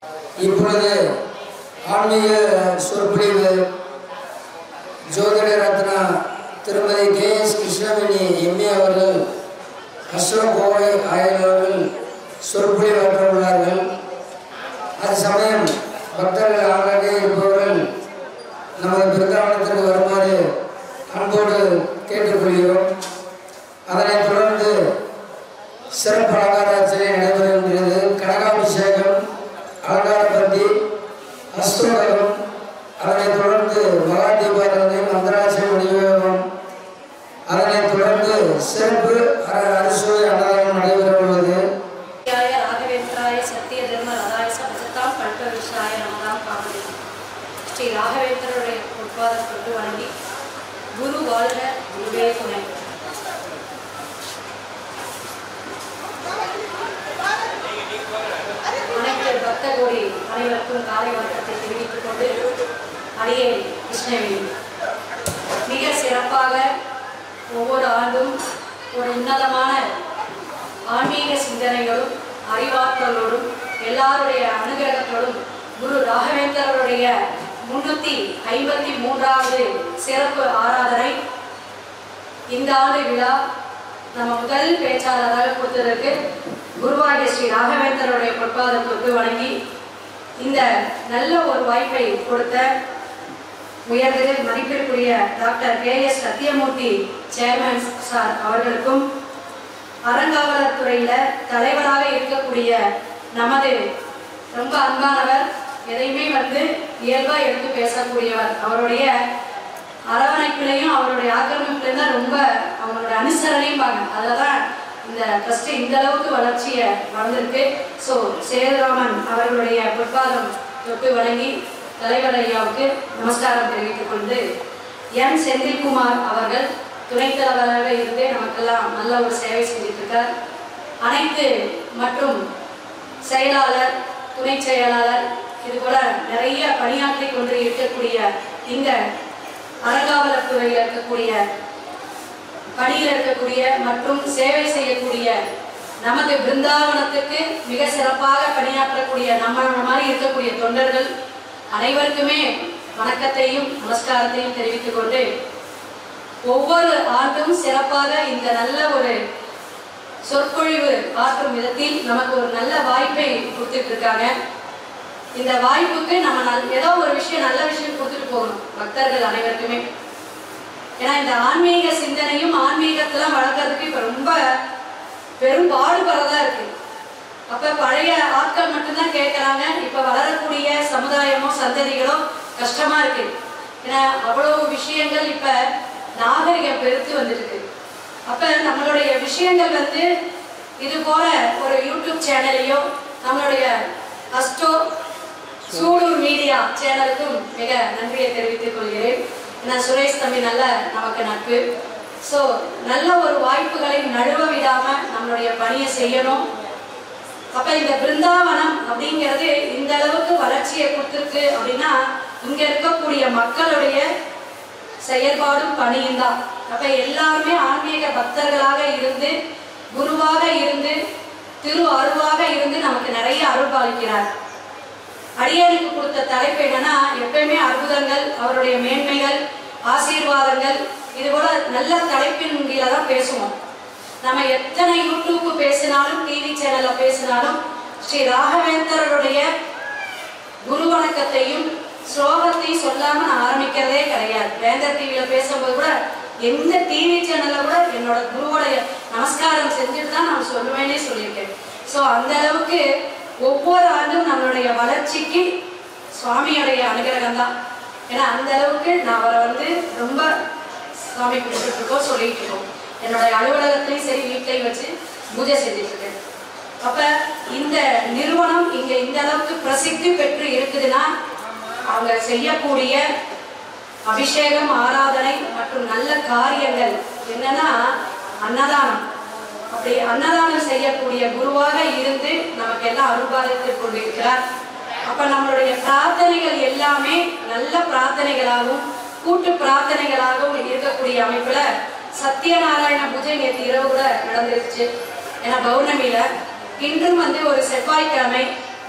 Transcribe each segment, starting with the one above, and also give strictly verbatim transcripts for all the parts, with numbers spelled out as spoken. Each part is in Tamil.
இப்பொழுது ஆன்மீக சொற்பொழிவு ஜோதிட ரத்னா திருமதி கே எஸ் கிருஷ்ணவேணி எம்ஏ அவர்கள் அஸ்ரம் கோவை ஆயர் அவர்கள் சொற்பொழிவாற்ற உள்ளார்கள். அது சமயம் பக்தர்கள் ஆங்காங்கே இருப்பவர்கள் நமது பிருந்தாவனத்திற்கு வருமாறு அன்போடு கேட்டுக்கொள்கிறோம். அதனைத் தொடர்ந்து சிறப்பு அலங்காராட்சியை நடைபெறுகின்றது. கனகாபிஷேகம், அலங்காரப்பட்டி, அஸ்தோகம், அதனைத் தொடர்ந்து மகா தீபாராதனை, மந்திராட்சி விநியோகம், அதனைத் தொடர்ந்து சிறப்பு அறுசுவை அன்னதானம் நடைபெற உள்ளது. சத்திய தர்ம ரதாய சமசத்தாம் கல்ப விஷாய நமதாம் காமதி ஸ்ரீ ராகவேந்திரருடைய உட்பாதம் கொண்டு வணங்கி குரு வாழ்க குருவே துணை. அனைத்து பக்த கோடி அனைவருக்கும் காலை வணக்கத்தை தெரிவித்துக் கொண்டு அடியே கிருஷ்ணவேணி மிக சிறப்பாக ஒவ்வொரு ஆண்டும் ஒரு உன்னதமான ஆன்மீக சிந்தனைகளும் அறிவாற்றலோடும் எல்லாருடைய அனுகிரகத்தோடும் குரு ராகவேந்திரருடைய முன்னூற்றி ஐம்பத்தி மூன்றாவது சிறப்பு ஆராதனை இந்த ஆண்டு விழா நம்ம முதல் பேச்சாளராக கொடுத்ததற்கு குருவாகிய ஸ்ரீ ராகவேந்திரருடைய பொற்பாதம் தொட்டு வணங்கி இந்த நல்ல ஒரு வாய்ப்பை கொடுத்த உயர்திரு மதிப்பிற்குரிய doctor K S Sathyamoorthy chairman sir அவர்களுக்கும் அறங்காவலர் துறையில தலைவராக இருக்கக்கூடிய நமது ரொம்ப அன்பானவர், எதையுமே வந்து இயல்பா எடுத்து பேசக்கூடியவர், அவருடைய அரவணைப்பிலையும் அவருடைய ஆக்கிரமிப்புலையும் தான் ரொம்ப அவங்களுடைய அனுசரணையும் பாங்க. அததான் இந்த ட்ரஸ்ட் இந்த அளவுக்கு வளர்ச்சியை வளர்ந்திருக்கு. ஸோ சேதுராமன் அவர்களுடைய பொற்பாதம் தொட்டு வணங்கி தலைவர் ஐயாவுக்கு நமஸ்காரம் தெரிவித்துக் கொண்டு என் செந்தில்குமார் அவர்கள் துணைத் தலைவராக இருந்து நமக்கெல்லாம் நல்ல ஒரு சேவை செஞ்சுட்டு இருக்கார். அனைத்து மற்றும் செயலாளர், துணை செயலாளர், இது போல நிறைய பணியாற்றி கொண்டு இருக்கக்கூடிய இந்த அறங்காவலர் துறையில் இருக்கக்கூடிய பணியில் இருக்கக்கூடிய மற்றும் சேவை செய்யக்கூடிய நமது பிருந்தாவனத்துக்கு மிக சிறப்பாக பணியாற்றக்கூடிய நம்ம மாதிரி இருக்கக்கூடிய தொண்டர்கள் அனைவருக்குமே வணக்கத்தையும் நமஸ்காரத்தையும் தெரிவித்துக் கொண்டு ஒவ்வொரு ஆண்டும் சிறப்பாக இந்த நல்ல ஒரு சொற்பொழிவு ஆற்றும் விதத்தில் நமக்கு ஒரு நல்ல வாய்ப்பை கொடுத்துட்டு இருக்காங்க. இந்த வாய்ப்புக்கு நம்ம ஏதோ ஒரு விஷயம் நல்ல விஷயம் கொடுத்துட்டு போகணும் பக்தர்கள் அனைவருக்குமே. ஏன்னா இந்த ஆன்மீக சிந்தனையும் ஆன்மீகத்தெல்லாம் வளர்க்கறதுக்கு இப்ப ரொம்ப பெரும் பாடுபடதா இருக்கு. அப்ப பழைய ஆட்கள் மட்டும்தான் கேட்கறாங்க. இப்ப வளரக்கூடிய சமுதாயமோ சந்ததிகளோ கஷ்டமா இருக்கு. ஏன்னா அவ்வளவு விஷயங்கள் இப்ப நாகரிகம் பெருத்து வந்துருக்கு. அப்ப நம்மளுடைய விஷயங்கள் வந்து இது போல ஒரு யூடியூப் சேனலையோ நம்மளுடைய அஸ்டோ சூலூர் மீடியா சேனலுக்கும் மிக நன்றியை தெரிவித்துக் கொள்கிறேன். ஏன்னா சுரேஷ் தம்பி நல்ல நமக்கு நட்பு. ஸோ நல்ல ஒரு வாய்ப்புகளை நழுவ விடாம நம்மளுடைய பணியை செய்யணும். அப்ப இந்த பிருந்தாவனம் அப்படிங்கிறது இந்த அளவுக்கு வளர்ச்சியை கொடுத்துருக்கு அப்படின்னா இங்க இருக்கக்கூடிய மக்களுடைய செயல்பாடும் பணியும் தான். அப்ப எல்லாருமே ஆன்மீக பக்தர்களாக இருந்து குருவாக இருந்து திரு அருவாக இருந்து நமக்கு நிறைய அருள் பாலிக்கிறார். அடியாருக்கு கொடுத்த தலைப்பு என்னன்னா எப்பயுமே அற்புதங்கள், அவருடைய மேன்மைகள், ஆசீர்வாதங்கள், இது போல நல்ல தலைப்பின் கீழே தான் பேசுவோம். நம்ம எத்தனை யூடியூப் பேசினாலும் டிவி சேனல்ல பேசினாலும் ஸ்ரீ ராகவேந்திரருடைய குரு வணக்கத்தையும் ஸ்லோகத்தையும் சொல்லாம நான் ஆரம்பிக்கிறதே கிடையாது. வேந்தர் டிவியில பேசும்போது கூட எந்த டிவி சேனல்ல கூட என்னோட குருவோடைய நமஸ்காரம் செஞ்சுட்டு தான் நான் சொல்லுவேன்னே சொல்லியிருக்கேன். ஸோ அந்த அளவுக்கு ஒவ்வொரு ஆண்டும் நம்மளுடைய வளர்ச்சிக்கு சுவாமியோடைய அனுகிரகம் தான். ஏன்னா அந்த அளவுக்கு நான் அவரை வந்து ரொம்ப சுவாமி கொடுத்துட்டு இருக்கோம், சொல்லிட்டு இருக்கோம். என்னுடைய அலுவலகத்தையும் சரி வீட்டையும் வச்சு பூஜை செஞ்சுட்டு இருக்கேன். அப்ப இந்த நிறுவனம் இங்க இந்த அளவுக்கு பிரசித்தி பெற்று இருக்குதுன்னா அவங்க செய்யக்கூடிய அபிஷேகம், ஆராதனை மற்றும் நல்ல காரியங்கள் என்னன்னா அன்னதானம். அப்படி அன்னதானம் செய்யக்கூடிய குருவாக இருந்து நமக்கு எல்லாம் அருள்பாலித்துக் கொண்டிருக்கிறார். அப்ப நம்மளுடைய பிரார்த்தனைகள் எல்லாமே நல்ல பிரார்த்தனைகளாகவும் கூட்டு பிரார்த்தனைகளாகவும் இருக்கக்கூடிய அமைப்புல சத்யநாராயண பூஜை நேற்று இரவு கூட நடந்துருச்சு. ஏன்னா பௌர்ணமியில இன்றும் வந்து ஒரு செவ்வாய்க்கிழமை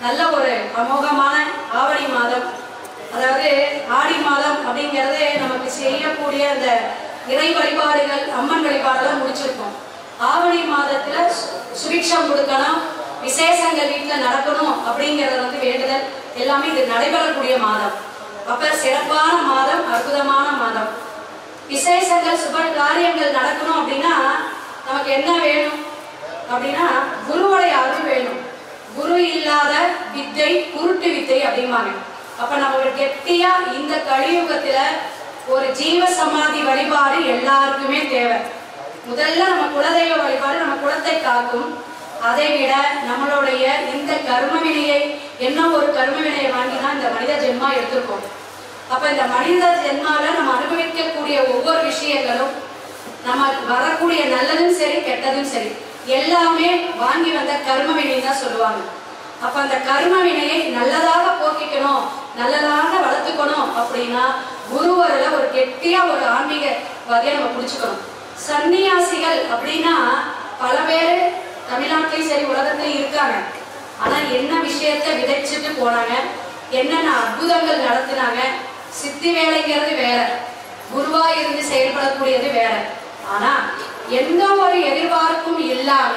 நல்ல ஒரு அமோகமான ஆவணி மாதம், அதாவது ஆடி மாதம் அப்படிங்கிறது நமக்கு செய்யக்கூடிய அந்த இறை வழிபாடுகள், அம்மன் வழிபாடுலாம் முடிச்சிருக்கோம். ஆவணி மாதத்துல சுபிக்ஷம் கொடுக்கணும், விசேஷங்கள் வீட்டில் நடக்கணும் அப்படிங்கிறத வந்து வேண்டுதல் எல்லாமே இது நடைபெறக்கூடிய மாதம். அப்ப சிறப்பான மாதம், அற்புதமான மாதம். விசேஷங்கள் சுப காரியங்கள் நடக்கணும் அப்படின்னா நமக்கு என்ன வேணும் அப்படின்னா குருவுடைய அருள் வேணும். குரு இல்லாத வித்தை குருட்டு வித்தை அப்படிம்பாங்க. அப்ப நம்ம கெட்டியா இந்த கலியுகத்துல ஒரு ஜீவ சமாதி வழிபாடு எல்லாருக்குமே தேவை. முதல்ல நம்ம குலதெய்வ வழிபாடு நம்ம குலத்தை காக்கும். அதை விட நம்மளுடைய இந்த கர்ம வினையை, என்ன ஒரு கர்ம வினையை வாங்கினா இந்த மனித ஜென்மா எடுத்திருக்கோம். அப்ப இந்த மனித ஜென்மால நம்ம அனுபவிக்கக்கூடிய ஒவ்வொரு விஷயங்களும், நம்ம வரக்கூடிய நல்லதும் சரி கெட்டதும் சரி எல்லாமே வாங்கி வந்த கர்ம வினை தான் சொல்லுவாங்க. அப்ப அந்த கர்ம வினையை நல்லதாக போக்கிக்கணும், நல்லதாக வளர்த்துக்கணும் அப்படின்னா குருவருல ஒரு கெட்டியா ஒரு ஆன்மீக வகையை நம்ம பிடிச்சுக்கணும். சன்னியாசிகள் அப்படின்னா பல பேர் தமிழ்நாட்டிலையும் சரி உலகத்திலையும் இருக்காங்க. ஆனா என்ன விஷயத்த விதைச்சிட்டு போனாங்க, என்னென்ன அற்புதங்கள் நடத்தினாங்க. சித்தி வேலைங்கிறது வேற, குருவா இருந்து செயல்படக்கூடியது வேற. ஆனா எந்த ஒரு எதிர்பார்ப்பும் இல்லாம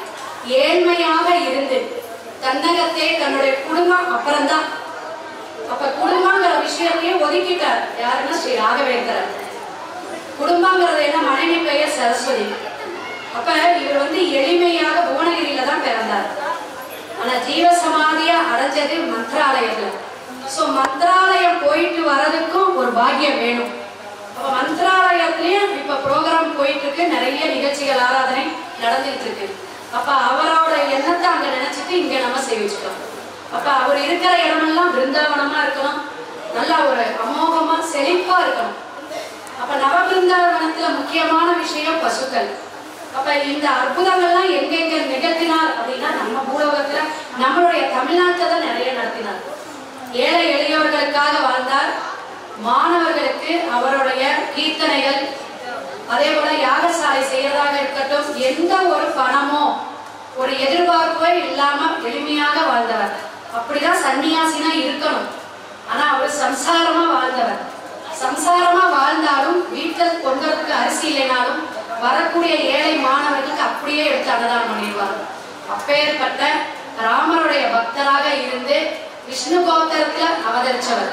ஏழ்மையாக இருந்து தன்னகத்தே தன்னுடைய குடும்பம் அப்புறம்தான். அப்ப குடும்பங்கிற விஷயத்தையும் ஒதுக்கிட்டார். யாருன்னா ஸ்ரீ ராகவேந்திரர். குடும்பங்கிறது என்ன, மனைவி பெயர் சரஸ்வதி. அப்ப இவர் வந்து எளிமையாக புவனகிரியில தான் பிறந்தார். ஆனா ஜீவ சமாதியா அடைஞ்சது மந்திராலயத்துல. சோ மந்திராலயம் போயிட்டு வர்றதுக்கும் ஒரு பாக்கியம் வேணும். அப்ப மந்திராலயத்திலயும் இப்ப ப்ரோக்ராம் போயிட்டு இருக்கு, நிறைய நிகழ்ச்சிகள் ஆராதனை நடந்துட்டு இருக்கு. அப்ப அவரோட எண்ணத்தை அங்க நினைச்சிட்டு இங்க நம்ம சேவிச்சுட்டோம். அப்ப அவர் இருக்கிற இடமெல்லாம் பிருந்தாவனமா இருக்கணும், நல்லா ஒரு அமோகமா செழிப்பா இருக்கணும். அப்ப நவபிருந்தாவனத்துல முக்கியமான விஷயம் பசுக்கள். அப்ப இந்த அற்புதங்கள்லாம் எங்கெங்க நிகழ்த்தினார் அப்படின்னா நம்ம பூலோகத்துல நம்மளுடைய தமிழ்நாட்டில் தான் நிறைய நடத்தினார். ஏழை எளியவர்களுக்காக வாழ்ந்தார். மாணவர்களுக்கு அவருடைய கீர்த்தனைகள், அதே போல யாகசாலை செய்யறதாக இருக்கட்டும், எந்த ஒரு பணமோ ஒரு எதிர்பார்ப்போ இல்லாம எளிமையாக வாழ்ந்தவர். அப்படிதான் சன்னியாசினா இருக்கணும். ஆனா அவர் சம்சாரமா வாழ்ந்தவர். சம்சாரமா வாழ்ந்தாலும் வீட்டில் கொண்டதுக்கு அரிசி இல்லைனாலும் வரக்கூடிய ஏழை மாணவர்களுக்கு அப்படியே எடுத்து அன்னதானம் பண்ணிடுவார். அப்பேற்பட்ட ராமருடைய பக்தராக இருந்து விஷ்ணு கோத்திரத்துல அவதரிச்சவர்.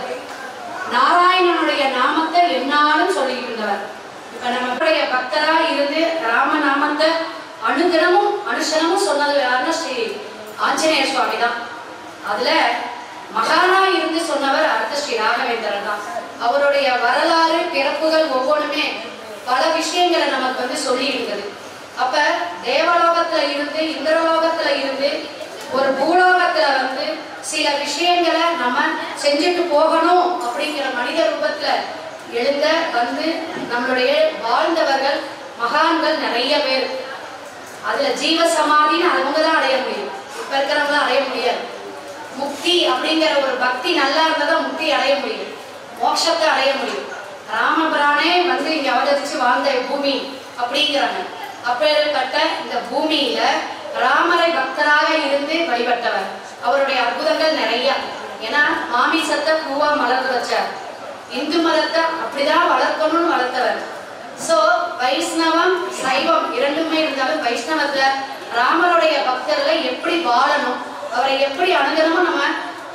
நாராயணனுடைய நாமத்தை என்னாலும் சொல்லிட்டு இருந்தவர். இப்ப நம்மளுடைய பக்தராக இருந்து ராம நாமத்தை அனுதினமும் அனுஷனமும் சொன்னது யாருன்னா ஸ்ரீ ஆஞ்சநேய சுவாமி தான். அதுல மகானா இருந்து சொன்னவர் அடுத்த ஸ்ரீ ராகவேந்திரன் தான். அவருடைய வரலாறு பிறப்புகள் ஒவ்வொன்றுமே பல விஷயங்களை நமக்கு வந்து சொல்லி இருக்குது. அப்ப தேவலோகத்துல இருந்து இந்திரலோகத்துல இருந்து ஒரு பூலோகத்துல வந்து சில விஷயங்களை நம்ம செஞ்சுட்டு போகணும் அப்படிங்கிற மனித ரூபத்துல எழுந்த வந்து நம்மளுடைய வாழ்ந்தவர்கள் மகான்கள் நிறைய பேர். அதுல ஜீவ சமாதின்னு அவங்கதான் அடைய முடியும், இப்ப இருக்கிறவங்களாம் அடைய முடியாது. முக்தி அப்படிங்கிற ஒரு பக்தி நல்லா இருந்தாதான் முக்தி அடைய முடியும், மோட்சத்தை அடைய முடியும். ராமபிரானே வந்து இங்க அவதரிச்சு வாழ்ந்த பூமி அப்படிங்கிறாங்க. அப்பேற்பட்ட இந்த பூமியில ராமரை பக்தராக இருந்து வழிபட்டவர். அவருடைய அற்புதங்கள் நிறைய. ஏன்னா மாமிசத்தை பூவா மலர்ந்து வச்சார். இந்து மதத்தை அப்படிதான் வளர்க்கணும்னு வளர்த்தவர். சோ வைஷ்ணவம் சைவம் இரண்டுமே இருந்தாலும் வைஷ்ணவத்துல ராமருடைய பக்தர்களை எப்படி வாழணும், அவரை எப்படி அனுதினமும் நம்ம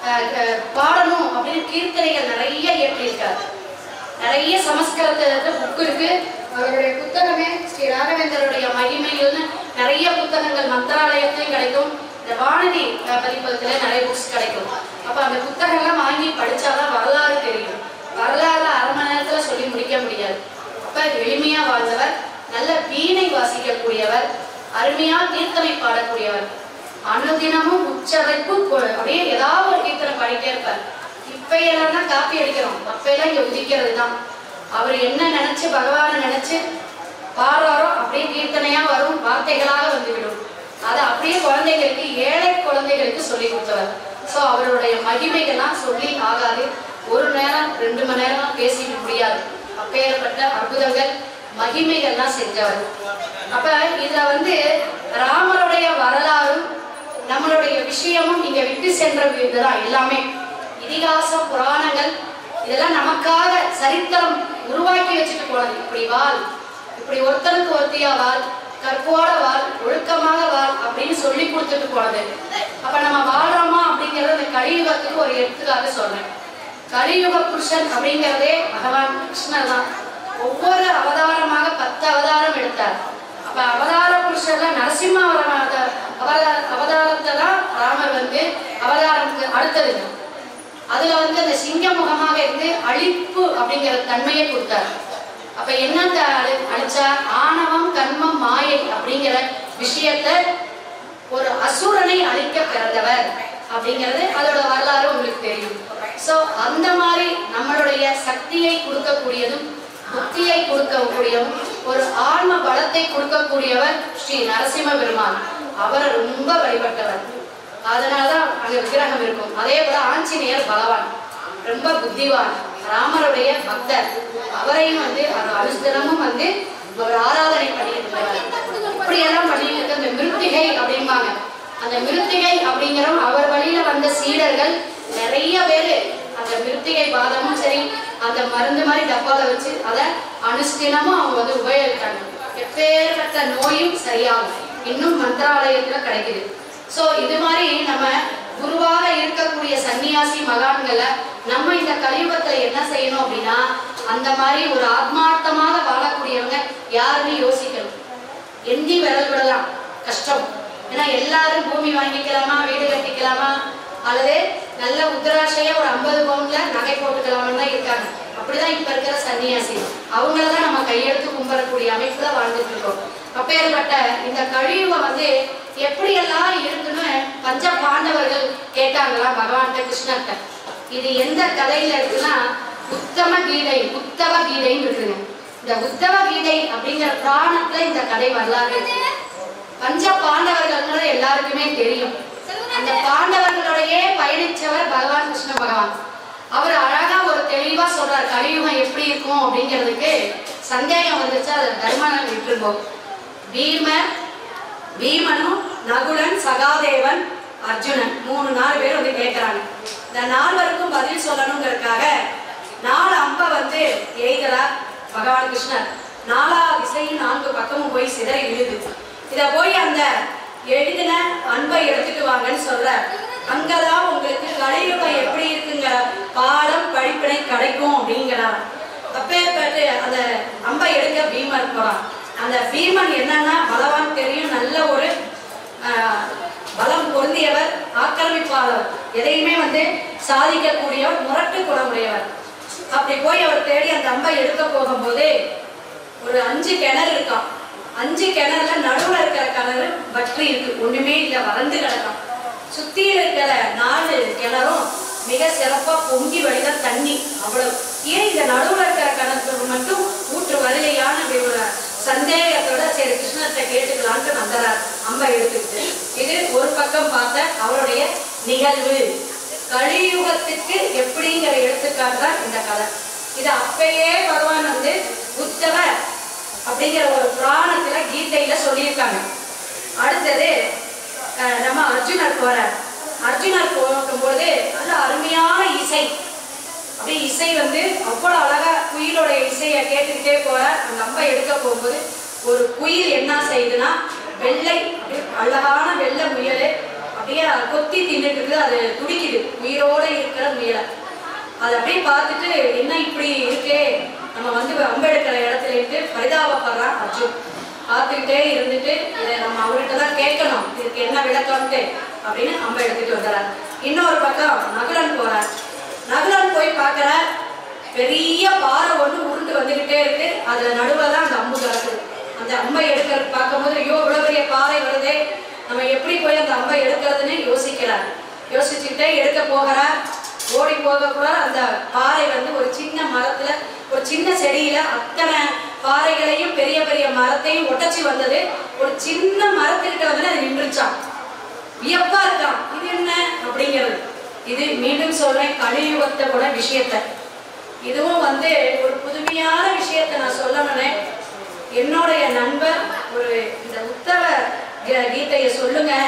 பாடணும் அப்படின்னு கீர்த்தனைகள் நிறைய இயற்றியிருக்காரு. நிறைய சமஸ்கிருதத்துல புக்கு இருக்கு. அவருடைய புத்தகமே ஸ்ரீ ராகவேந்தருடைய மகிமைகள்னு நிறைய புத்தகங்கள் மந்திராலயத்திலையும் கிடைக்கும். இந்த வானதி பதிப்பகத்துல நிறைய புக்ஸ் கிடைக்கும். அப்ப அந்த புத்தகங்கள்லாம் வாங்கி படிச்சாதான் வரலாறு தெரியும். வரலாறு அரை மணி நேரத்துல சொல்லி முடிக்க முடியாது. அப்ப எளிமையா வாழ்ந்தவர், நல்ல வீணை வாசிக்கக்கூடியவர், அருமையா கீர்த்தனை பாடக்கூடியவர். அனுதினமும் உச்சரைப்பு அப்படியே ஏதாவது ஒரு கீர்த்தனை பாடிட்டே இருப்பார். இப்பையெல்லாம் தான் காப்பி அடிக்கிறோம், அப்பையெல்லாம் இங்க உதிக்கிறது தான். அவர் என்ன நினைச்சு பகவானை நினைச்சு பாடுறாரோ அப்படியே கீர்த்தனையா வரும், வார்த்தைகளாக வந்துவிடும். அதை அப்படியே குழந்தைகளுக்கு, ஏழை குழந்தைகளுக்கு சொல்லி கொடுத்தவர். ஸோ அவருடைய மகிமைகள்லாம் சொல்லி ஆகாது. ஒரு நேரம் ரெண்டு மணி நேரம் பேசிக்க முடியாது. அப்பேற்பட்ட அற்புதங்கள் மகிமைகள்லாம் செஞ்சவர். அப்ப இதுல வந்து ராமருடைய வரலாறும் நம்மளுடைய விஷயமும் இங்க விட்டு சென்ற இதுதான் எல்லாமே. இதிகாசம் புராணங்கள் இதெல்லாம் நமக்காக சரித்திரம் உருவாக்கி வச்சுட்டு போனது. இப்படி வாழ், இப்படி ஒருத்தருக்கு ஒருத்தியா வாழ், கற்போட வாழ், ஒழுக்கமாக வாழ் அப்படின்னு சொல்லி கொடுத்துட்டு போனது. அப்ப நம்ம வாழ்றோமா அப்படிங்கறது இந்த கலியுகத்துக்கு ஒரு எடுத்துக்காக சொல்றேன். கலியுக புருஷன் அப்படிங்கிறதே பகவான் கிருஷ்ணர் தான். ஒவ்வொரு அவதாரமாக பத்து அவதாரம் எடுத்தார். அப்ப அவதார புருஷர்ல நரசிம்ம அவதார அவதாரத்தை தான் ராமர் வந்து அவதாரத்துக்கு அடுத்தது. அதுல வந்து அந்த சிங்க முகமாக இருந்து அழிப்பு அப்படிங்கிற தன்மையை கொடுத்தார். அப்ப என்னத்த அழிச்சா, ஆணவம் கண்மம் மாயை அப்படிங்கிற விஷயத்த ஒரு அசுரனை அழிக்க பிறந்தவர் அப்படிங்கிறது அதோட வரலாறு உங்களுக்கு தெரியும். சோ அந்த மாதிரி நம்மளுடைய சக்தியை கொடுக்கக்கூடியதும் புத்தியை கொடுக்கக்கூடியதும் ஒரு ஆன்ம பலத்தை கொடுக்கக்கூடியவர் ஸ்ரீ நரசிம்ம பெருமான். அவரை ரொம்ப வழிபட்டவர். அதனாலதான் அங்க விக்கிரகம் இருக்கும். அதே போல ஆஞ்சநேயர் பகவான் ரொம்ப புத்திவான், ராமருடைய பக்தர். அவரையும் வந்து அனுஷ்டனமும் வந்து அவர் ஆராதனை பண்ணிட்டு இருக்காரு. இப்படி எல்லாம் பண்ணிட்டு இருக்க அந்த மிருத்திகை அப்படிம்பாங்க. அந்த மிருத்திகை அப்படிங்கிறவங்க அவர் வழியில வந்த சீடர்கள் நிறைய பேரு அந்த மிருத்திகை பாதமும் சரி அந்த மருந்து மாதிரி டப்பால வச்சு அதை அனுஷ்டினமும் அவங்க வந்து உபயோகித்தாங்க. எப்பேற்பட்ட நோயும் சரியாகும். இன்னும் மந்திராலயத்துல கிடைக்குது. சோ இது மாதிரி நம்ம குருவாக இருக்கக்கூடிய சன்னியாசி மகான்களை நம்ம இந்த கலியுகத்துல என்ன செய்யணும் அப்படின்னா, அந்த மாதிரி ஒரு ஆத்மார்த்தமாக வாழக்கூடியவங்க யாருன்னு யோசிக்கணும். எண்ணி விரல் விடலாம், கஷ்டம். ஏன்னா எல்லாரும் பூமி வாங்கிக்கலாமா, வீடு கட்டிக்கலாமா, அல்லது நல்ல உத்தராட்சையா ஒரு ஐம்பது பவுன்ல நகை போட்டுக்கலாம்னு தான் இருக்காங்க. அப்படிதான் இப்ப இருக்கிற சன்னியாசி. அவங்களதான் நம்ம கையெடுத்து கும்பிடக்கூடிய அமைப்புல வாழ்ந்துட்டு இருக்கோம். அப்பேற்பட்ட இந்த கலியுகம் வந்து எப்படியெல்லாம் இருக்குன்னு பஞ்ச பாண்டவர்கள் கேட்டாங்களா பகவான்கிட்ட, கிருஷ்ணர்கிட்ட. இது எந்த கதையில இருக்குன்னா உத்தம கீதை, உத்தவ கீதைன்னு இருக்குங்க. இந்த உத்தவ கீதை அப்படிங்கிற புராணத்துல இந்த கதை வரலாறு. பஞ்ச பாண்டவர்கள் எல்லாருக்குமே தெரியும். அந்த பாண்டவர்களோடையே பயணிச்சவர் பகவான் கிருஷ்ண பகவான். அவர் அழகா ஒரு தெளிவா சொல்றார் கலியுகம் எப்படி இருக்கும் அப்படிங்கிறதுக்கு. சந்தேகம் வந்துச்சு, அதை தர்மன் விட்டுருப்போம். பீமர் பீமனும் நகுலன் சகாதேவன் அர்ஜுனன் மூணு நாலு பேர் வந்து கேட்கிறாங்க. இந்த நால்வருக்கும் பதில் சொல்லணுங்கிறதுக்காக நாலு அம்ப வந்து எய்தறார் பகவான் கிருஷ்ணர். நாலா திசையும் நான்கு பக்கமும் போய் சிதறி விழுது. இத போய் அந்த எழுதின அன்பை எடுத்துட்டு வாங்கன்னு சொல்ற. அங்கதான் உங்களுக்கு கலியுகம் எப்படி இருக்குங்கிற பாடம் படிப்பினை கிடைக்கும் அப்படிங்கிறார். அப்பேற்பட்டு அந்த அம்பை எடுக்க பீமன் போறான். அந்த பீமன் என்னன்னா பலவான் தெரியும், நல்ல ஒரு பலம் பொருந்தியவர், ஆக்கிரமிப்பாளர், எதையுமே வந்து சாதிக்கக்கூடியவர், முரட்டு குணமுடையவர். அப்படி போய் அவர் தேடி அந்த அம்பை எடுக்க போகும்போது ஒரு அஞ்சு கிணறு இருக்கான். அஞ்சு கிணறுல நடுவுல இருக்கிற கிணறு வற்றி இருக்கு, ஒண்ணுமே இல்லை, வறண்டு கிடக்கும். சுத்தி இருக்கிற நாலு கிணறும் மிக சிறப்பா பொங்கி வழித தண்ணி அவ்வளவு. ஏன் இந்த நடுவுல இருக்கிற கிணறு மட்டும் ஊற்று வரலையான ஒரு சந்தேகத்தோட சரி கிருஷ்ணத்தை கேட்டுக்கலான்ட்டு வந்தார் அம்பை எடுத்துக்கிட்டு. இது ஒரு பக்கம் பார்த்த அவருடைய நிகழ்வு. கலியுகத்துக்கு எப்படிங்கிற எடுத்துக்காட்டு தான் இந்த கதை. இது அப்பயே பகவான் வந்து உத்தவ அப்படிங்கிற ஒரு புராணத்துல கீதையில சொல்லியிருக்காங்க. அடுத்தது நம்ம அர்ஜுனர் போறார். அர்ஜுனர் போகும்போது நல்ல அருமையான இசை, அப்படியே இசை வந்து அவ்வளவு அழகா குயிலோட இசையை கேட்டுக்கிட்டே போறார். அந்த அம்பை எடுக்க போகும்போது ஒரு குயில் என்ன செய்யுதுன்னா வெள்ளை அழகான வெள்ளை முயல் அப்படியே கொத்தி தின்னுட்டு இருக்குது. அது துடிக்குது, உயிரோட இருக்கிற முயலை. அதை அப்படியே பார்த்துட்டு என்ன இப்படி இருக்கே, நம்ம வந்து அம்பை எடுக்கிற இடத்துல இருந்து பரிதாபப்படுறான் அர்ஜுன். பார்த்துக்கிட்டே இருந்துட்டு இதை நம்ம அவர்கிட்ட தான் கேட்கணும், இதுக்கு என்ன விளக்கம்ட்டு அப்படின்னு அம்பை எடுத்துட்டு வந்துறார். இன்னொரு பக்கம் நகுலன் போறார். நகுலன் போய் பார்க்கிற பெரிய பாறை ஒன்று உருண்டு வந்துகிட்டே இருக்கு. அதுல நடுவில் தான் அந்த அம்பு கிடக்குது. அந்த அம்பை எடுக்கிறது பார்க்கும்போது ஐயோ இவ்வளவு பெரிய பாறை வருதே, நம்ம எப்படி போய் அந்த அம்பை எடுக்கிறதுன்னு யோசிக்கிறார். யோசிச்சுக்கிட்டே எடுக்க போகிறார். ஓடி போக கூட அந்த பாறை வந்து ஒரு சின்ன மரத்துல ஒரு சின்ன செடியில அத்தனை பாறைகளையும் பெரிய பெரிய மரத்தையும் ஒட்டச்சி வந்தது. ஒரு சின்ன மரத்துக்கிட்ட வந்து அது நின்றுச்சான். வியப்பா இருக்கான், இது என்ன அப்படிங்கிறது. இது மீண்டும் சொல்றேன் கலியுகத்தை கூட விஷயத்த. இதுவும் வந்து ஒரு புதுமையான விஷயத்த நான் சொல்லணும்னே. என்னுடைய நண்பர் ஒரு இந்த உத்தவ கீதையை சொல்லுங்க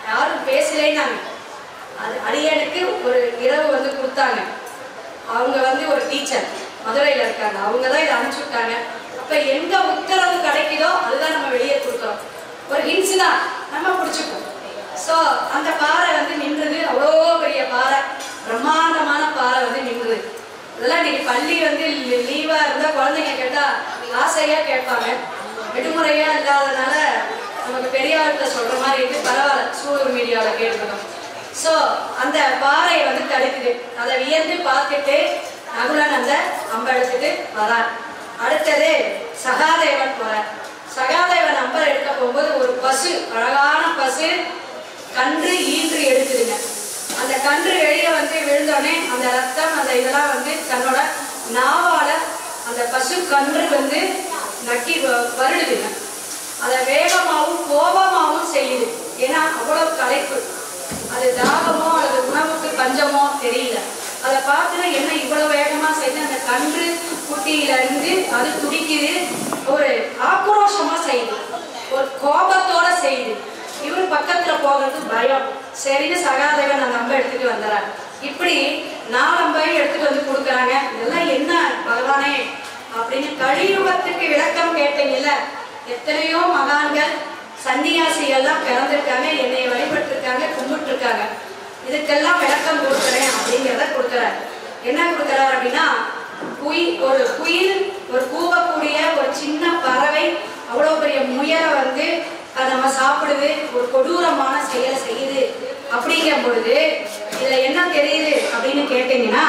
யாரும் பேசலைன்னாங்க. அது அடியனுக்கு ஒரு இரவு வந்து கொடுத்தாங்க. அவங்க வந்து ஒரு டீச்சர் மதுரையில் இருக்காங்க, அவங்க தான் இதை அனுப்பிச்சு விட்டாங்க. அப்போ எங்கே உத்தரவு கிடைக்குதோ அதுதான் நம்ம வெளியே கொடுக்குறோம். ஒரு ஹின்ஸ் தான் நம்ம பிடிச்சிப்போம். ஸோ அந்த பாறை வந்து நின்றுது, அவ்வளோ பெரிய பாறை, பிரம்மாண்டமான பாறை வந்து நின்றுது. இதெல்லாம் இன்னைக்கு பள்ளி வந்து லீவாக இருந்தால் குழந்தைங்க கேட்டால் ஆசையாக கேட்பாங்க. விடுமுறையாக இல்லாதனால நமக்கு பெரியார்கிட்ட சொல்கிற மாதிரி இருக்கு. பரவாயில்ல, சூலூர் மீடியாவில் கேட்டுருக்கோம். ஸோ அந்த பாறையை வந்து தடுக்குது. அதை வியந்து பார்த்துட்டு நகுலன் அந்த அம்பை எடுத்துட்டு வரான். அடுத்தது சகாதேவன் போறார். சகாதேவன் அம்பை எடுக்க போகும்போது ஒரு பசு, அழகான பசு கன்று ஈன்று எடுக்குதுங்க. அந்த கன்று வெளியே வந்து விழுந்தோடனே அந்த ரத்தம் அந்த இதெல்லாம் வந்து தன்னோட நாவால அந்த பசு கன்று வந்து நக்கி வருடுதுங்க. அதை வேகமாகவும் கோபமாகவும் செய்யுது. ஏன்னா அவ்வளவு களைப்பு, அது தாகமோ அல்லது உணவுக்கு பஞ்சமோ தெரியல. அதை பார்த்து என்ன இவ்வளவு வேகமா செய்து அந்த கன்று குட்டியில இருந்து அது துடிக்குது, ஒரு ஆக்ரோஷமா செய்யுது, ஒரு கோபத்தோட செய்யுது. இவரு பக்கத்துல போகிறது பயம். சரின்னு சகாதேவன் அந்த அம்பை எடுத்துட்டு வந்துறாரு. இப்படி நாலு அம்பையும் எடுத்துட்டு வந்து கொடுக்குறாங்க. இதெல்லாம் என்ன பகவானே அப்படின்னு கலியுகத்துக்கு விளக்கம் கேட்டீங்கல்ல. எத்தனையோ மகான்கள் சன்னியாசிகள்லாம் பிறந்திருக்காங்க, என்னை வழிபட்டிருக்காங்க, கும்பிட்டு இருக்காங்க. இதுக்கெல்லாம் விளக்கம் கொடுக்குறேன் அப்படிங்கிறத கொடுக்குறாரு. என்ன கொடுக்குறாரு அப்படின்னா, குயில் ஒரு குயில் ஒரு கூவக்கூடிய ஒரு சின்ன பறவை அவ்வளோ பெரிய முயலை வந்து நம்ம சாப்பிடுது, ஒரு கொடூரமான செயலை செய்யுது. அப்படிங்கும் பொழுது இதுல என்ன தெரியுது அப்படின்னு கேட்டீங்கன்னா,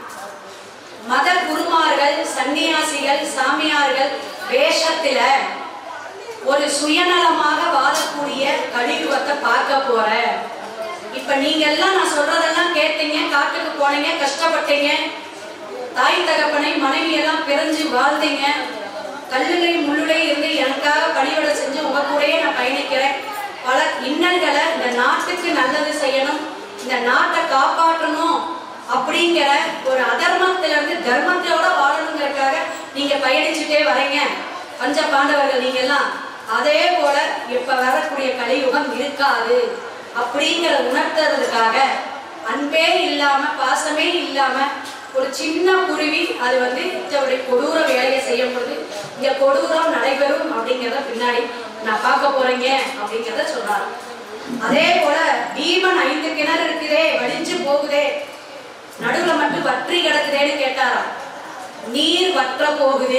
மத குருமார்கள், சன்னியாசிகள், சாமியார்கள் வேஷத்துல ஒரு சுயநலமாக வாழக்கூடிய கலியுகத்தை பார்க்க போற. இப்ப நீங்க எல்லாம் நான் சொல்றதெல்லாம் கேட்டீங்க, காட்டுக்கு போனீங்க, கஷ்டப்பட்டீங்க, தாய் தகப்பனை மனைவி எல்லாம் பிரிஞ்சு வாழ்ந்தீங்க, கல்லுலையும் முள்ளுலையும் இருந்து எனக்காக பணியோட செஞ்சு உங்க கூடயே நான் பயணிக்கிறேன். பல இன்னல்களை, இந்த நாட்டுக்கு நல்லது செய்யணும், இந்த நாட்டை காப்பாற்றணும் அப்படிங்கிற ஒரு அதர்மத்திலிருந்து தர்மத்தோட வாழணுங்கிறதுக்காக நீங்க பயணிச்சுட்டே வரீங்க பஞ்ச பாண்டவர்கள் நீங்க எல்லாம். அதே போல இப்ப வரக்கூடிய கலியுகம் இருக்காது அப்படிங்கிற உணர்த்துறதுக்காக அன்பே இல்லாம பாசமே இல்லாம ஒரு சின்ன குருவி அது வந்து இத்தோடைய கொடூர வேலையை செய்யும் பொழுது இங்க கொடூரம் நடைபெறும் அப்படிங்கிறத பின்னாடி நான் பார்க்க போறேங்க அப்படிங்கிறத சொல்றாரு. அதே போல பீமன் ஐந்து கிணறு இருக்குதே, வடிஞ்சு போகுதே, நடுவுல மட்டும் வற்றி கிடக்குதேன்னு கேட்டாராம். நீர் வற்ற போகுது.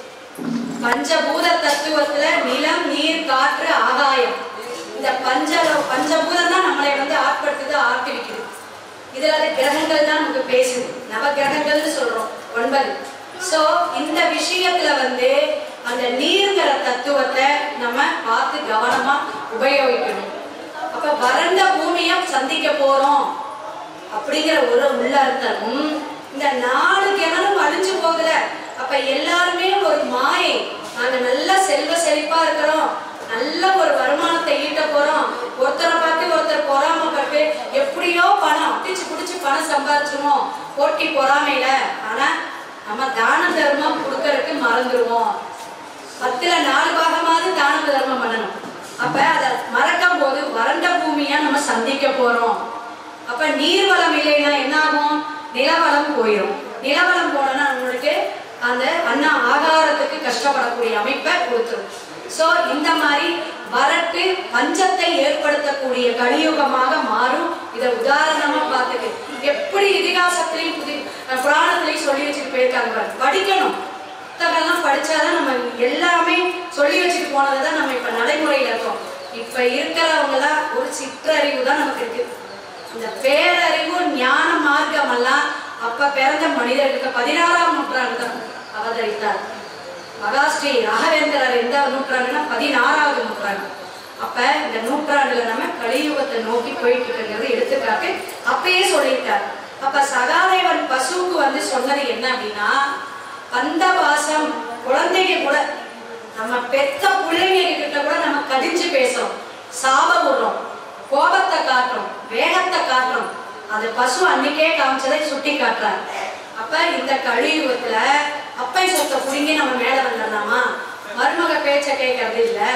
பஞ்சபூத தத்துவத்துல நிலம், நீர், காற்று, ஆகாயம், இந்த பஞ்ச பஞ்சபூதம் தான் நம்மளை வந்து ஆட்படுத்துது, ஆட்டிவிக்குது. இதுல அது கிரகங்கள் தான் நமக்கு பேசுது, நவ கிரகங்கள்னு சொல்றோம் ஒன்பது. சோ இந்த விஷயத்துல வந்து அந்த நீர்ங்கிற தத்துவத்தை நம்ம பார்த்து கவனமா உபயோகிக்கணும். அப்ப வறண்ட பூமியை சந்திக்க போறோம் அப்படிங்கிற ஒரு உள்ளர்த்தமும், இந்த நாலு கிணறும் அழிஞ்சு போகல. அப்ப எல்லாருமே ஒரு மாயை, நாங்க நல்ல செல்வ செழிப்பா இருக்கிறோம், நல்ல ஒரு வருமானத்தை ஈட்ட போறோம், ஒருத்தரை பார்த்து ஒருத்தர் பொறாமப்பட்டு எப்படியோ பணம் பிடிச்சு பிடிச்சு பணம் சம்பாதிச்சிருவோம் போட்டி பொறாமையில. ஆனா நம்ம தான தர்மம் கொடுக்கறதுக்கு மறந்துடுவோம். பத்துல நாலு பாகமாவது தான தர்மம் பண்ணணும். அப்ப அதை மறக்கும் போது வறண்ட பூமியா நம்ம சந்திக்க போறோம். அப்ப நீர்வளம் இல்லைன்னா என்ன ஆகும்? நிலவளம் போயிடும். நிலவளம் போனோம்னா நம்மளுக்கு அந்த அண்ணா ஆகாரத்துக்கு கஷ்டப்படக்கூடிய அமைப்பை கொடுத்துரும். சோ இந்த மாதிரி வறட்டு பஞ்சத்தை ஏற்படுத்தக்கூடிய கலியுகமாக மாறும். இதை உதாரணமா பார்த்துக்கு எப்படி இதிகாசத்திலையும் புதி புராணத்திலையும் சொல்லி வச்சுட்டு போயிருக்காங்க. படிக்கணும், புத்தகம்லாம் படிச்சாதான் நம்ம எல்லாமே சொல்லி வச்சுட்டு போனதுதான் நம்ம இப்ப நடைமுறையில இருக்கோம். இப்ப இருக்கிறவங்கலாம் ஒரு சிற்றறிவு தான் நமக்கு இருக்கு. இந்த பேரறிவு ஞான மார்க்கம் எல்லாம் அப்ப பிறந்த மனிதர்களுக்கு பதினாறாம் நூற்றாண்டு தான் அவதரித்தார். மகாஸ்ரீ ராகவேந்திரர் எந்த நூற்றாண்டுன்னா பதினாறாவது நூற்றாண்டு. அப்ப இந்த நூற்றாண்டுல நம்ம கலியுகத்தை நோக்கி போயிட்டு இருக்கிறது எடுத்துக்காட்டு அப்பயே சொல்லிட்டார். அப்ப சகாதேவன் பசுவுக்கு வந்து சொன்னது என்ன அப்படின்னா, பந்த பாசம், குழந்தைங்க கூட நம்ம பெத்த பிள்ளைங்க கிட்ட கூட நம்ம கடிஞ்சு பேசுறோம், சாப விடுறோம், கோபத்தை காட்டுறோம், வேகத்தை காட்டுறோம். அது பசு அன்னைக்கே காமிச்சதை சுட்டி காட்டுறாரு. அப்ப இந்த கலியுகத்துல அப்பை சொத்தை புடுங்கி நம்ம மேல வந்துடலாமா? மருமக பேச்ச கேட்கறது இல்ல,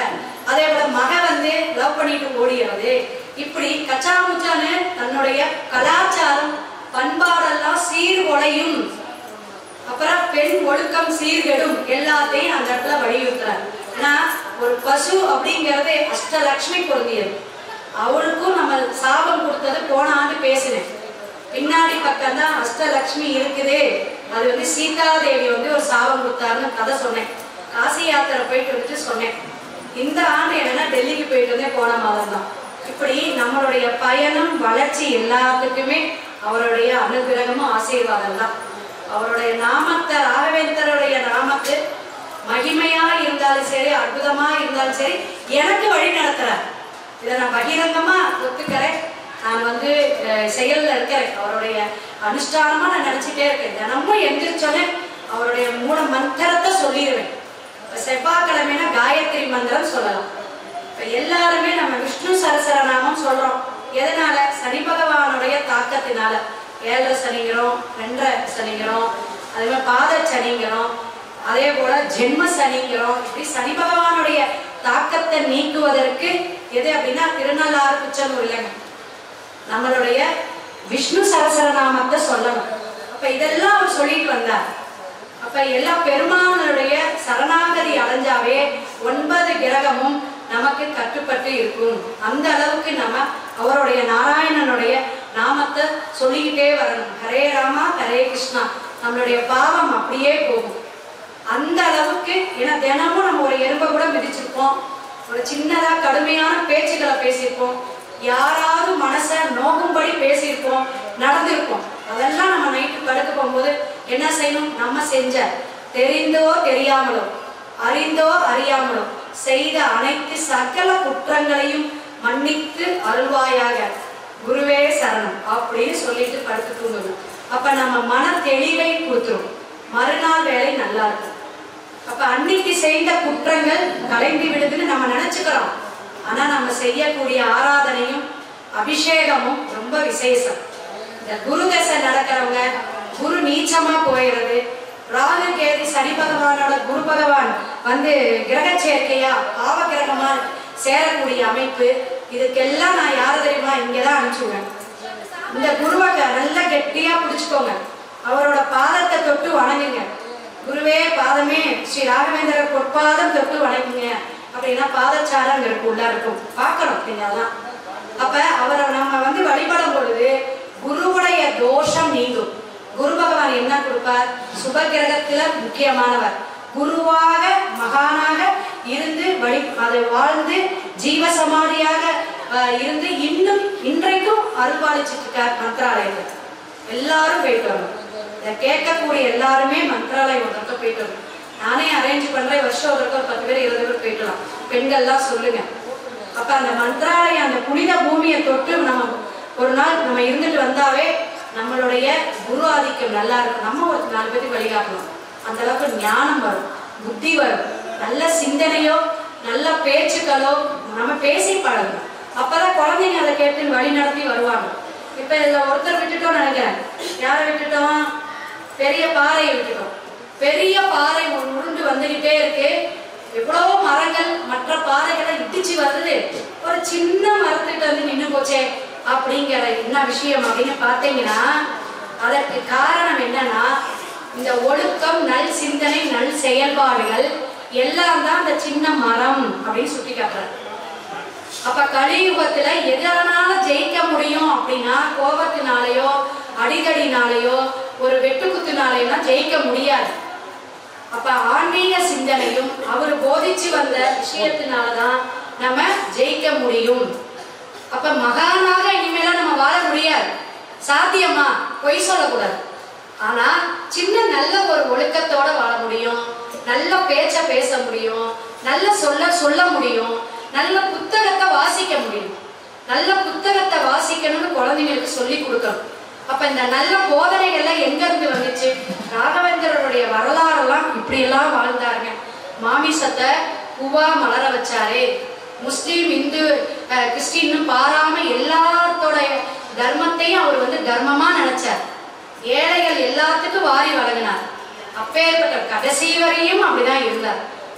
அதே போல மக வந்து லவ் பண்ணிட்டு ஓடிடுறது. இப்படி கச்சாமுச்சான்னு தன்னுடைய கலாச்சாரம் பண்பாடெல்லாம் சீர்குலையும். அப்புறம் பெண் ஒழுக்கம் சீர்கெடும் எல்லாத்தையும் அந்த இடத்துல வலியுறுத்துறாரு. ஏன்னா ஒரு பசு அப்படிங்கிறது அஷ்டலட்சுமி பொருந்தியது. அவளுக்கும் நம்ம சாபம் கொடுத்தது போன ஆண்டு பேசினேன். பின்னாடி பக்கம் தான் அஷ்டலட்சுமி இருக்குது. அது வந்து சீதாதேவி வந்து ஒரு சாபம் கொடுத்தாருன்னு கதை சொன்னேன். காசி யாத்திரை போயிட்டு வந்துட்டு சொன்னேன். இந்த ஆண்டு என்னன்னா டெல்லிக்கு போயிட்டு வந்தே போன மாதம் தான். இப்படி நம்மளுடைய பயணம் வளர்ச்சி எல்லாத்துக்குமே அவருடைய அனுகிரகமும் ஆசீர்வாதம் தான். அவருடைய நாமத்தை ராகவேந்தருடைய நாமத்து மகிமையா இருந்தாலும் சரி, அற்புதமா இருந்தாலும் சரி, எனக்கு வழி நடத்துறார். இதை நான் பகிரங்கமா ஒத்துக்கிறேன். நான் வந்து செயல்ல இருக்கிறேன். அவருடைய அனுஷ்டானமா நான் நினைச்சிட்டே இருக்கேன். தினமும் எந்திரிச்சோன்னே அவருடைய மூல மந்திரத்தை சொல்லிடுவேன். செவ்வாய்க்கிழமைனா காயத்ரி மந்திரம் சொல்லலாம். இப்ப எல்லாருமே நம்ம விஷ்ணு சரசர நாமம் சொல்றோம். எதனால? சனி பகவானுடைய தாக்கத்தினால. ஏழரை சனிங்கிறோம், ரெண்டரை சனிங்கிறோம், அதே மாதிரி பாத சனிங்கிறோம், அதே போல ஜென்ம சனிங்கிறோம். இப்படி சனி பகவானுடைய தாக்கத்தை நீக்குவதற்கு எது அப்படின்னா திருநள்ளாறு குச்சனூர் இல்லைங்க, நம்மளுடைய விஷ்ணு சரசர நாமத்தை சொல்லணும். அப்ப இதெல்லாம் அவர் சொல்லிட்டு வந்தார். அப்ப எல்லா பெருமானுடைய சரணாகதி அடைஞ்சாவே ஒன்பது கிரகமும் நமக்கு கட்டுப்பட்டு இருக்கும். அந்த அளவுக்கு நம்ம அவருடைய நாராயணனுடைய நாமத்தை சொல்லிக்கிட்டே வரணும். ஹரே ராமா ஹரே கிருஷ்ணா. நம்மளுடைய பாவம் அப்படியே போகும். அந்த அளவுக்கு. ஏன்னா தினமும் நம்ம ஒரு எறும்பை கூட மிதிச்சிருப்போம், ஒரு சின்னதா கடுமையான பேச்சுக்களை பேசியிருப்போம், யாராவது மனசை நோகும்படி பேசியிருப்போம், நடந்திருப்போம். அதெல்லாம் நம்ம நைட்டு படுக்க போகும்போது என்ன செய்யணும்? நம்ம செஞ்ச தெரிந்தோ தெரியாமலோ அறிந்தோ அறியாமலோ செய்த அனைத்து சகல குற்றங்களையும் மன்னித்து அருள்வாயாக, குருவே சரணம் அப்படின்னு சொல்லிட்டு படுத்து தூங்கணும். அப்ப நம்ம மன தெளிவை கொடுத்துரும். மறுநாள் வேலை நல்லா இருக்கும். அப்ப அன்னைக்கு செய்த குற்றங்கள் கலைந்து விடுதுன்னு நம்ம நினைச்சுக்கிறோம். ஆனா நம்ம செய்யக்கூடிய ஆராதனையும் அபிஷேகமும் ரொம்ப விசேஷம். இந்த குரு தசை நடக்கிறவங்க குரு நீச்சமா போயிடுறது, ராகு கேது சனி பகவானோட குரு பகவான் வந்து கிரக சேர்க்கையா பாவ கிரகமா சேரக்கூடிய அமைப்பு. இதுக்கெல்லாம் நான் யார தெரியுமா இங்கதான் அனுப்பிச்சுவேன். இந்த குருவை நல்லா கெட்டியா பிடிச்சுக்கோங்க. அவரோட பாதத்தை தொட்டு வணங்குங்க. குருவே பாதமே ஸ்ரீ ராகவேந்திர பொற்பாதம் தொட்டு வணங்குங்க அப்படின்னா பாதச்சாரம் அங்க இருக்கும், உள்ள இருக்கும், பார்க்கணும் இதெல்லாம். அப்ப அவரை நம்ம வந்து வழிபடும் பொழுது குருவுடைய தோஷம் நீங்கும். குரு பகவான் என்ன கொடுப்பார்? சுப கிரகத்துல முக்கியமானவர். குருவாக மகானாக இருந்து வழி அதை வாழ்ந்து ஜீவசமாதியாக இருந்து இன்னும் இன்றைக்கும் அருள்பாலிச்சுட்டு இருக்கார் மந்திராலயத்தில். எல்லாரும் போயிட்டு வரணும். இதை கேட்கக்கூடிய எல்லாருமே மந்திராலயம் ஒருத்தக்க போயிட்டு வரணும். நானே அரேஞ்ச் பண்றேன். வருஷம் ஒருத்தக்க ஒரு பத்து பேர் இருபது பேர் போயிட்டுலாம். பெண்கள்லாம் சொல்லுங்க. அப்ப அந்த மந்திராலயம் அந்த புனித பூமியை தொட்டு நம்ம ஒரு நாள் நம்ம இருந்துட்டு வந்தாவே நம்மளுடைய குரு ஆதிக்கம் நல்லா இருக்கும். நம்ம ஒரு நாலு பேருக்கு வழிகாட்டணும். அந்த அளவுக்கு ஞானம் வரும், புத்தி வரும், நல்ல சிந்தனையோ நல்ல பேச்சுக்களோ நம்ம பேசி பழகணும். அப்பதான் குழந்தைங்க அதை கேட்டு வழி நடத்தி வருவாங்க. இப்ப இதுல ஒருத்தர் விட்டுட்டோம் நினைக்கிறேன். யாரை விட்டுட்டோம்? பெரிய பாறையை விட்டுட்டோம். பெரிய பாறை உருண்டு வந்துகிட்டே இருக்கு. எவ்வளவோ மரங்கள் மற்ற பாறைகளை இடிச்சு வருது. ஒரு சின்ன மரத்துக்கிட்ட வந்து நின்று போச்சே அப்படிங்கிற என்ன விஷயம் அப்படின்னு பார்த்தீங்கன்னா அதற்கு காரணம் என்னன்னா இந்த ஒழுக்கம், நல் சிந்தனை, நல் செயல்பாடுகள் எல்லாம் தான் இந்த சின்ன மரம் அப்படின்னு சுட்டி காட்டுறாரு. அப்ப கலியுகத்துல எதனால ஜெயிக்க முடியும் அப்படின்னா கோபத்தினாலேயோ அடிதடினாலேயோ ஒரு வெட்டுக்குத்துனாலேயோ ஜெயிக்க முடியாது. அப்ப ஆன்மீக சிந்தனையும் அவர் போதிச்சு வந்த விஷயத்தினாலதான் நம்ம ஜெயிக்க முடியும். அப்ப மகானாக இனிமேல நம்ம வாழ முடியாது. சாத்தியமா? பொய் சொல்லக்கூடாது. ஆனா சின்ன நல்ல ஒரு ஒழுக்கத்தோட வாழ முடியும், நல்ல பேச்ச பேச முடியும், நல்ல சொல்ல சொல்ல முடியும், நல்ல புத்தகத்தை வாசிக்க முடியும். நல்ல புத்தகத்தை வாசிக்கணும்னு குழந்தைங்களுக்கு சொல்லி கொடுக்கணும். அப்ப இந்த நல்ல போதனைகள்லாம் எங்க இருந்து வந்துச்சு? ராகவேந்திரருடைய வரலாறெல்லாம் இப்படி எல்லாம் வாழ்ந்தாருங்க. மாமிசத்தை பூவா மலர வச்சாரு. முஸ்லீம், இந்து, கிறிஸ்டின்னு பாராம எல்லாத்தோட தர்மத்தையும் அவர் வந்து தர்மமா நினைச்சார். ஏழைகள் எல்லாத்துக்கும் வாரி வழங்கினார். அப்பேற்பட்ட கடைசி வரையும் அப்படிதான் இருந்தார்.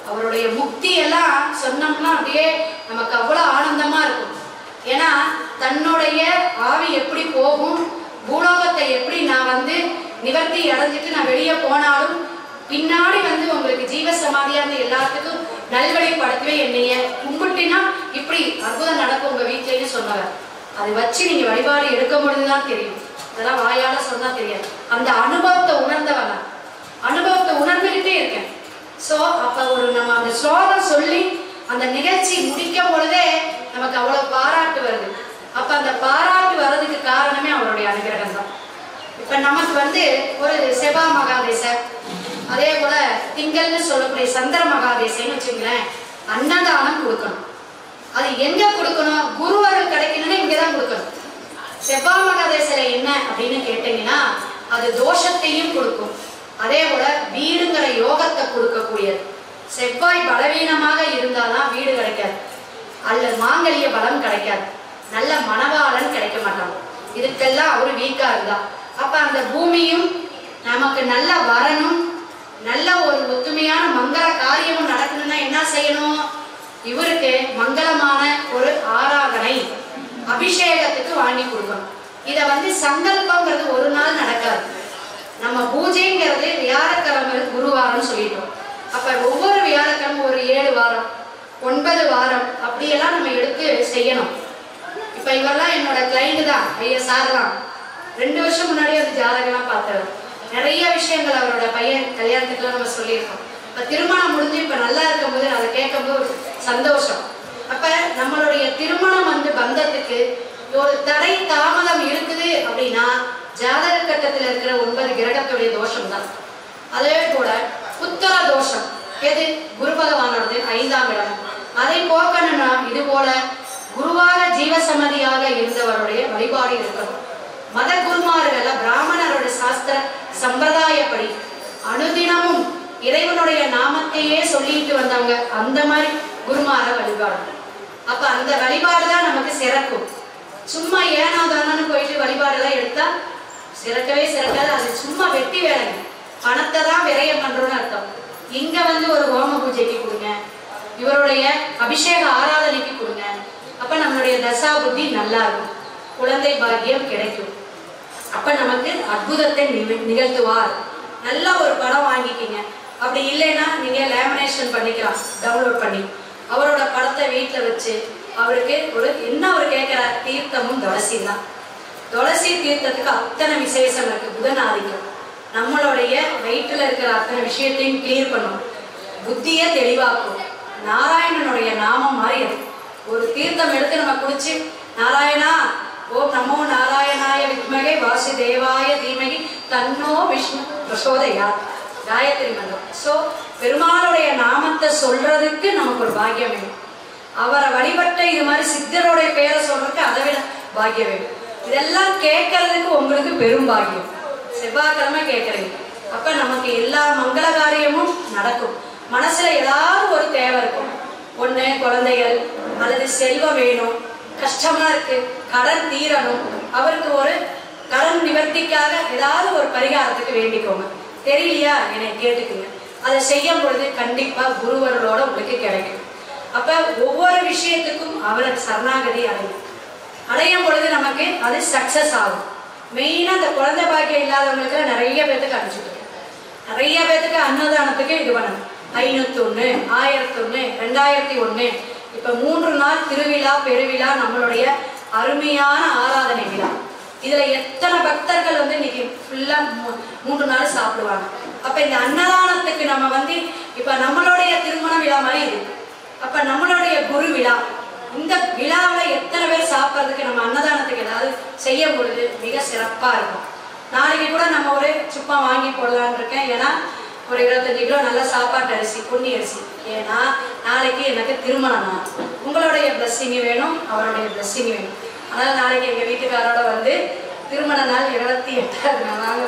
அவருடைய முக்தி எல்லாம் சொன்னோம்னா அப்படியே நமக்கு அவ்வளோ ஆனந்தமா இருக்கும். ஏன்னா தன்னுடைய ஆவி எப்படி போகும், பூலோகத்தை எப்படி நான் வந்து நிவர்த்தி அடைஞ்சிட்டு நான் வெளியே போனாலும் பின்னாடி வந்து உங்களுக்கு ஜீவ சமாதியா இருந்து எல்லாத்துக்கும் நல்வழிப்படுத்தவே என்னைய கும்பிட்டினா இப்படி அற்புதம் நடக்கும் உங்க வீட்டிலேன்னு சொன்னவர். அதை வச்சு நீங்க வழிபாடு எடுக்க முடியுதுதான் தெரியும், இதெல்லாம் வாயால சொன்னா தெரியாது. அந்த அனுபவத்தை உணர்ந்தவங்க, அனுபவத்தை உணர்ந்துகிட்டே இருக்கேன். ஸோ அப்ப ஒரு நம்ம அந்த ஸ்லோகம் சொல்லி அந்த நிகழ்ச்சி முடிக்கும் பொழுதே நமக்கு அவ்வளவு பாராட்டு வருது. அப்ப அந்த பாராட்டு வர்றதுக்கு காரணமே அவருடைய அனுகிரகம் தான். இப்ப நமக்கு வந்து ஒரு செபா மகாதேசர், அதே போல திங்கள்னு சொல்லக்கூடிய சந்திர மகாதேசன்னு வச்சுங்களேன், அன்னதானம் கொடுக்கணும். அது எங்க கொடுக்கணும்? குருவர்கள் கிடைக்கணும்னா இங்கதான் கொடுக்கணும். செபா மகாதேசல என்ன அப்படின்னு கேட்டீங்கன்னா அது தோஷத்தையும் கொடுக்கும், அதே போல வீடுங்கிற யோகத்தை கொடுக்கக்கூடியது. செவ்வாய் பலவீனமாக இருந்தாதான் வீடு கிடைக்காது, அல்லது மாங்கல்ய பலம் கிடைக்காது, நல்ல மணவாளன் கிடைக்க மாட்டாங்க. இதுக்கெல்லாம் அவரு வீக்கா இருந்தா அப்ப அந்த பூமியும் நமக்கு நல்ல வரணும், நல்ல ஒரு ஒத்துமையான மங்கள காரியமும் நடக்கணும்னா என்ன செய்யணும்? இவருக்கு மங்களமான ஒரு ஆராதனை அபிஷேகத்துக்கு வாங்கி கொடுக்கணும். இத வந்து சங்கல்பங்கிறது ஒரு நாள் நடக்காது. நம்ம பூஜைங்கிறது வியாழக்கிழமை குருவாரம் சொல்லிட்டோம். அப்ப ஒவ்வொரு வியாழக்கிழமை ஒரு ஏழு வாரம் ஒன்பது வாரம் அப்படியெல்லாம் நம்ம எடுத்து செய்யணும். இப்ப இவரெல்லாம் என்னோட கிளைண்ட் தான், ஐயா சார் தான். ரெண்டு வருஷம் முன்னாடி அந்த ஜாதகம்லாம் பார்த்தவர். நிறைய விஷயங்கள் அவரோட பையன் கல்யாணத்துக்குலாம் நம்ம சொல்லியிருக்கோம். இப்ப திருமணம் முடிஞ்சு இப்ப நல்லா இருக்கும் போது அதை கேட்கும் போது ஒரு சந்தோஷம். அப்ப நம்மளுடைய திருமணம் வந்து பந்தத்துக்கு ஒரு தடை தாமதம் இருக்குது அப்படின்னா ஜாதக கட்டத்தில் இருக்கிற ஒன்பது கிரகத்துடைய தோஷம் தான். அதே போல உத்தர தோஷம் எது? குரு பகவானோடது ஐந்தாம் இடம். அதை போக்கணும்னா இது போல குருவாக ஜீவசமதியாக இருந்தவருடைய வழிபாடு இருக்கணும். மத குருமார்கள் பிராமணரோட சாஸ்திர சம்பிரதாயப்படி அனுதினமும் இறைவனுடைய நாமத்தையே சொல்லிட்டு வந்தவங்க, அந்த மாதிரி குருமார வழிபாடு. அப்ப அந்த வழிபாடு தான் நமக்கு சிறக்கும். சும்மா ஏனோ தானு போயிட்டு வழிபாடு எல்லாம் எடுத்தா சிறக்கவே சிறக்காது. அது சும்மா வெட்டி வேலைங்க, பணத்தை தான் விரயம் பண்றோம்னு அர்த்தம். இங்க வந்து ஒரு ஹோம பூஜைக்கு கொடுங்க, இவருடைய அபிஷேக ஆராதனைக்கு கொடுங்க. அப்ப நம்மளுடைய தசா புத்தி நல்லா இருக்கும், குழந்தை பாக்கியம் கிடைக்கும். அப்ப நமக்கு அற்புதத்தை நிகழ்த்துவார். நல்ல ஒரு படம் வாங்கிக்கிங்க. அப்படி இல்லைன்னா நீங்க லேமினேஷன் பண்ணிக்கலாம், டவுன்லோட் பண்ணி அவரோட படத்தை வீட்டில் வச்சு அவருக்கு ஒரு என்ன அவர் கேட்கிற தீர்த்தமும் துளசி தான். துளசி தீர்த்தத்துக்கு அத்தனை விசேஷம் இருக்கு. புதன் ஆதிக்கம் நம்மளுடைய வயிற்றுல இருக்கிற அத்தனை விஷயத்தையும் கிளியர் பண்ணும், புத்தியை தெளிவாக்கும். நாராயணனுடைய நாமம் மாதிரி அது. ஒரு தீர்த்தம் எடுத்து நம்ம குடிச்சு நாராயணா ஓம் நமோ நாராயணாய வித்மகே வாசுதேவாய தீமகி தன்னோ விஷ்ணு பிரசோதயா, காயத்ரி மந்திரம். ஸோ பெருமாளுடைய நாமத்தை சொல்றதுக்கு நமக்கு ஒரு பாக்கியம் வேணும். அவரை வழிபட்ட இது மாதிரி சித்தருடைய பேரை சொல்றதுக்கு அதை விட பாக்கியம் வேணும். இதெல்லாம் கேட்கறதுக்கு உங்களுக்கு பெரும் பாக்கியம். செவ்வாய்க்கிழமை கேட்கறீங்க, அப்ப நமக்கு எல்லா மங்கள காரியமும் நடக்கும். மனசுல ஏதாவது ஒரு தேவை இருக்கும். ஒண்ணு குழந்தைகள் அல்லது செல்வம் வேணும், கஷ்டமா இருக்கு, கடன் தீரணும், அவருக்கு ஒரு கடன் நிவர்த்திக்காக ஏதாவது ஒரு பரிகாரத்துக்கு வேண்டிக்கோங்க. தெரியலையா என்னை கேட்டுக்குங்க. அதை செய்யும் பொழுது கண்டிப்பா குருவர்களோட உங்களுக்கு கிடைக்கும். அப்ப ஒவ்வொரு விஷயத்துக்கும் அவரை சரணாகதி அடையும். அடையும் பொழுது நமக்கு அது சக்சஸ் ஆகும். மெயினா அந்த குழந்தை பாக்கியம் இல்லாதவங்களுக்கு நிறைய பேத்துக்கு அனுப்பிச்சுட்டு நிறைய பேத்துக்கு அன்னதானத்துக்கு இது பண்ணணும். ஐநூத்தி ஒண்ணு ஆயிரத்தி ஒண்ணு ரெண்டாயிரத்தி ஒண்ணு இப்ப மூன்று நாள் திருவிழா பெருவிழா நம்மளுடைய அருமையான ஆராதனை விழா. இதுல எத்தனை பக்தர்கள் வந்து இன்னைக்கு ஃபுல்லா மூன்று நாள் சாப்பிடுவாங்க. அப்ப இந்த அன்னதானத்துக்கு நம்ம வந்து இப்ப நம்மளுடைய திருமண விழா மாதிரி இருக்கு. அப்ப நம்மளுடைய குரு விழா, இந்த விழாவில் எத்தனை பேர் சாப்பிட்றதுக்கு நம்ம அன்னதானத்துக்கு ஏதாவது செய்யும் பொழுது மிக சிறப்பா இருக்கும். நாளைக்கு கூட நம்ம ஒரு சுப்பா வாங்கி போடலான்னு இருக்கேன். ஏன்னா ஒரு இருபத்தஞ்சு கிலோ நல்ல சாப்பாட்டு அரிசி, பொன்னி அரிசி. ஏன்னா நாளைக்கு எனக்கு திருமணம் தான், உங்களுடைய பிளஸ்ஸிங் வேணும், அவருடைய பிளஸ்ஸிங் வேணும். அதனால நாளைக்கு எங்க வீட்டுக்காரோட வந்து திருமண நாள் இருபத்தி எட்டாவது நாளாக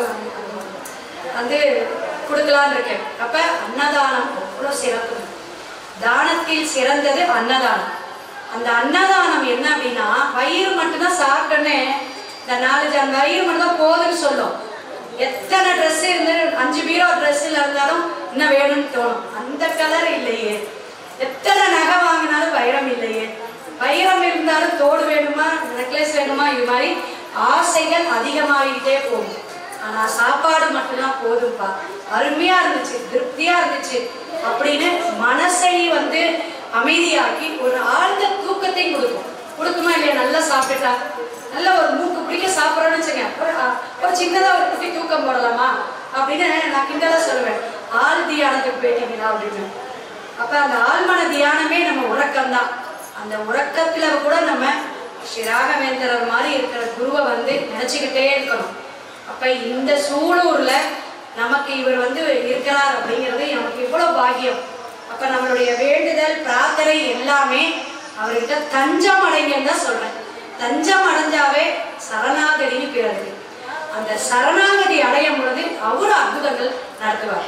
வந்து கொடுக்கலான்னு இருக்கேன். அப்ப அன்னதானம் அவ்வளோ சிறப்பு. தானத்தில் சிறந்தது அன்னதானம். அந்த அன்னதானம் என்ன அப்படின்னா வயிறு மட்டும்தான் சாப்பிட்டோன்னே இந்த நாலு வயிறு மட்டும் தான் போதுன்னு சொல்லும். எத்தனை ட்ரெஸ் இருந்து அஞ்சு பீரோ ட்ரெஸ்ல இருந்தாலும் இன்னும் வேணும்னு தோணும். அந்த கலர் இல்லையே, எத்தனை நகை வாங்கினாலும் வைரம் இல்லையே, வைரம் இருந்தாலும் தோடு வேணுமா, நெக்லஸ் வேணுமா, இது மாதிரி ஆசைகள் அதிகமாகிட்டே போகும். ஆனா சாப்பாடு மட்டும்தான் போதும்பா, அருமையா இருந்துச்சு, திருப்தியா இருந்துச்சு அப்படின்னு மனசை வந்து அமைதியாக்கி ஒரு ஆழ்ந்த தூக்கத்தை கொடுக்கும். கொடுக்குமா இல்லையா? நல்லா சாப்பிட்டுட்டா, நல்ல ஒரு மூக்கு பிடிக்க சாப்பிட்றோன்னு வச்சுங்க, ஒரு சின்னதா ஒரு குட்டி தூக்கம் போடலாமா அப்படின்னு நான் கிண்டலா சொல்லுவேன். ஆள் தியானத்துக்கு போயிட்டீங்களா அப்படின்னு. அப்ப அந்த ஆழ்மன தியானமே நம்ம உறக்கம் தான். அந்த உறக்கத்துல கூட நம்ம ஸ்ரீ ராகவேந்திரர் மாதிரி இருக்கிற குருவை வந்து நினைச்சுக்கிட்டே இருக்கணும். அப்ப இந்த சூலூர்ல நமக்கு இவர் வந்து இருக்கிறார் அப்படிங்கிறது நமக்கு இவ்வளவு பாக்கியம். அப்ப நம்மளுடைய வேண்டுதல் பிரார்த்தனை எல்லாமே அவர்கிட்ட தஞ்சம் அடைங்கன்னு தான் சொல்றேன். தஞ்சம் அடைஞ்சாவே சரணாகதின்னு பிறகு அந்த சரணாகதி அடையும் பொழுது அவரு அற்புதங்கள் நடத்துவார்.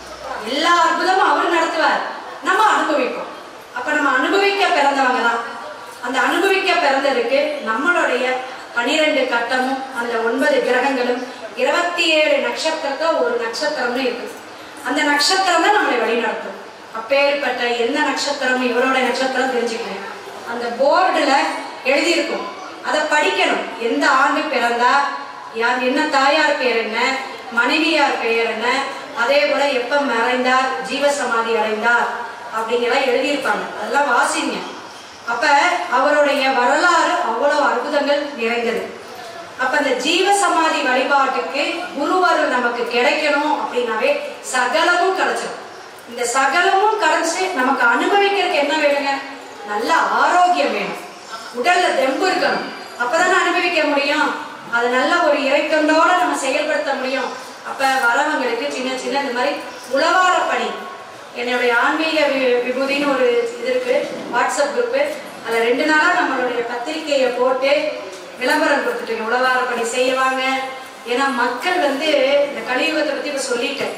எல்லா அற்புதமும் அவர் நடத்துவார், நம்ம அனுபவிப்போம். அப்ப நம்ம அனுபவிக்க பிறந்தவங்க தான். அந்த அனுபவிக்க பிறந்ததுக்கு நம்மளுடைய பனிரெண்டு கட்டமும் அந்த ஒன்பது கிரகங்களும் இருபத்தி ஏழு நட்சத்திரத்தை ஒரு நட்சத்திரம்னு இருக்கு. அந்த நட்சத்திரம் தான் நம்மளை வழிநடத்தும். அப்பேற்பட்ட எந்த நட்சத்திரம் இவரோட நட்சத்திரம் தெரிஞ்சுக்கணும். அந்த போர்டுல எழுதியிருக்கும், அதை படிக்கணும். எந்த ஆண்டு பிறந்தா யார், என்ன தாயார் பேர் என்ன, மனைவியார் பெயர் என்ன, அதே போல எப்ப மறைந்தார், ஜீவசமாதி அடைந்தார் அப்படிங்கிற எழுதியிருப்பாங்க. அதெல்லாம் வாசிங்க. அப்ப அவருடைய வரலாறு அவ்வளவு அற்புதங்கள் நிறைந்தது. அப்ப இந்த ஜீவசமாதி வழிபாட்டுக்கு குருவருள் நமக்கு கிடைக்கணும் அப்படின்னாவே சகலமும் கிடைச்சிடும். இந்த சகலமும் கிடைச்சு நமக்கு அனுபவிக்கிறதுக்கு என்ன வேணுங்க? நல்ல ஆரோக்கியம் வேணும், உடல்ல தெம்பு இருக்கணும். அப்பதானே அனுபவிக்க முடியும். அது நல்ல ஒரு இறைக்கண்டோட நம்ம செயல்படுத்த முடியும். அப்ப வரவங்களுக்கு சின்ன சின்ன இந்த மாதிரி உளவார பணி, என்னுடைய ஆன்மீக விபூதின்னு ஒரு இது இருக்கு, வாட்ஸ்அப் குரூப்பு. அதில் ரெண்டு நாளா நம்மளுடைய பத்திரிகையை போட்டு விளம்பரம் கொடுத்துட்டு உளவார பணி செய்வாங்க. ஏன்னா மக்கள் வந்து இந்த கலியுகத்தை பத்தி இப்ப சொல்லிட்டேன்,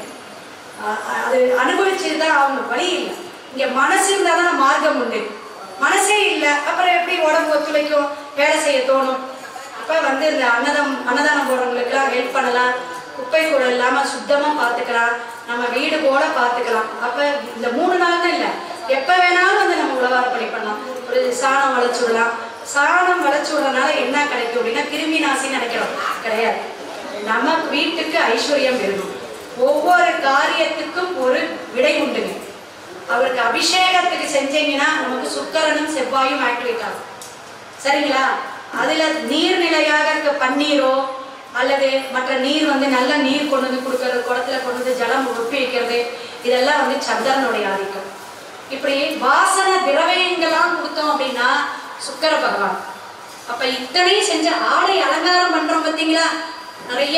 அது அனுபவிச்சுதான் அவங்க வழி இல்லை. இங்க மனசு இருந்தாதான் மார்க்கம் உண்டு. மனசே இல்லை, அப்புறம் எப்படி உடம்பு ஒத்துழைக்கும், வேலை செய்ய தோணும். அப்ப வந்து இந்த அன்னதம் அன்னதானம் போடுறவங்களுக்கு எல்லாம் ஹெல்ப் பண்ணலாம். குப்பை கூட இல்லாம சுத்தமா பாத்துக்கலாம், நம்ம வீடு போல பாத்துக்கலாம். அப்ப இந்த மூணு நாள் தான் இல்லை, எப்ப வேணாலும் வந்து நம்ம உழவார பணி பண்ணலாம். ஒரு சாணம் வளைச்சு விடலாம். சாணம் வளைச்சு விடுறதுனால என்ன கிடைக்கும் அப்படின்னா கிருமி நாசின்னு நினைக்கிறோம், கிடையாது. நம்ம வீட்டுக்கு ஐஸ்வர்யம் வேணும். ஒவ்வொரு காரியத்துக்கும் ஒரு விடை உண்டுங்க. அவருக்கு அபிஷேகத்துக்கு செஞ்சீங்கன்னா நமக்கு சுக்கரனும் செவ்வாயும் ஆக்டிவேட் ஆகும், சரிங்களா? அதுல நீர்நிலையாக இருக்க பன்னீரோ அல்லது மற்ற நீர் வந்து நல்ல நீர் கொண்டு வந்து கொடுக்கறது, குளத்துல கொண்டு வந்து ஜலம் ஒப்பி வைக்கிறது, இதெல்லாம் வந்து சந்திரனுடைய ஆதிக்கம். இப்படி வாசன திரவியங்கள்லாம் கொடுத்தோம் அப்படின்னா சுக்கர பகவான். அப்ப இத்தனையும் செஞ்ச ஆடை அலங்காரம் பண்றோம் பார்த்தீங்களா? நிறைய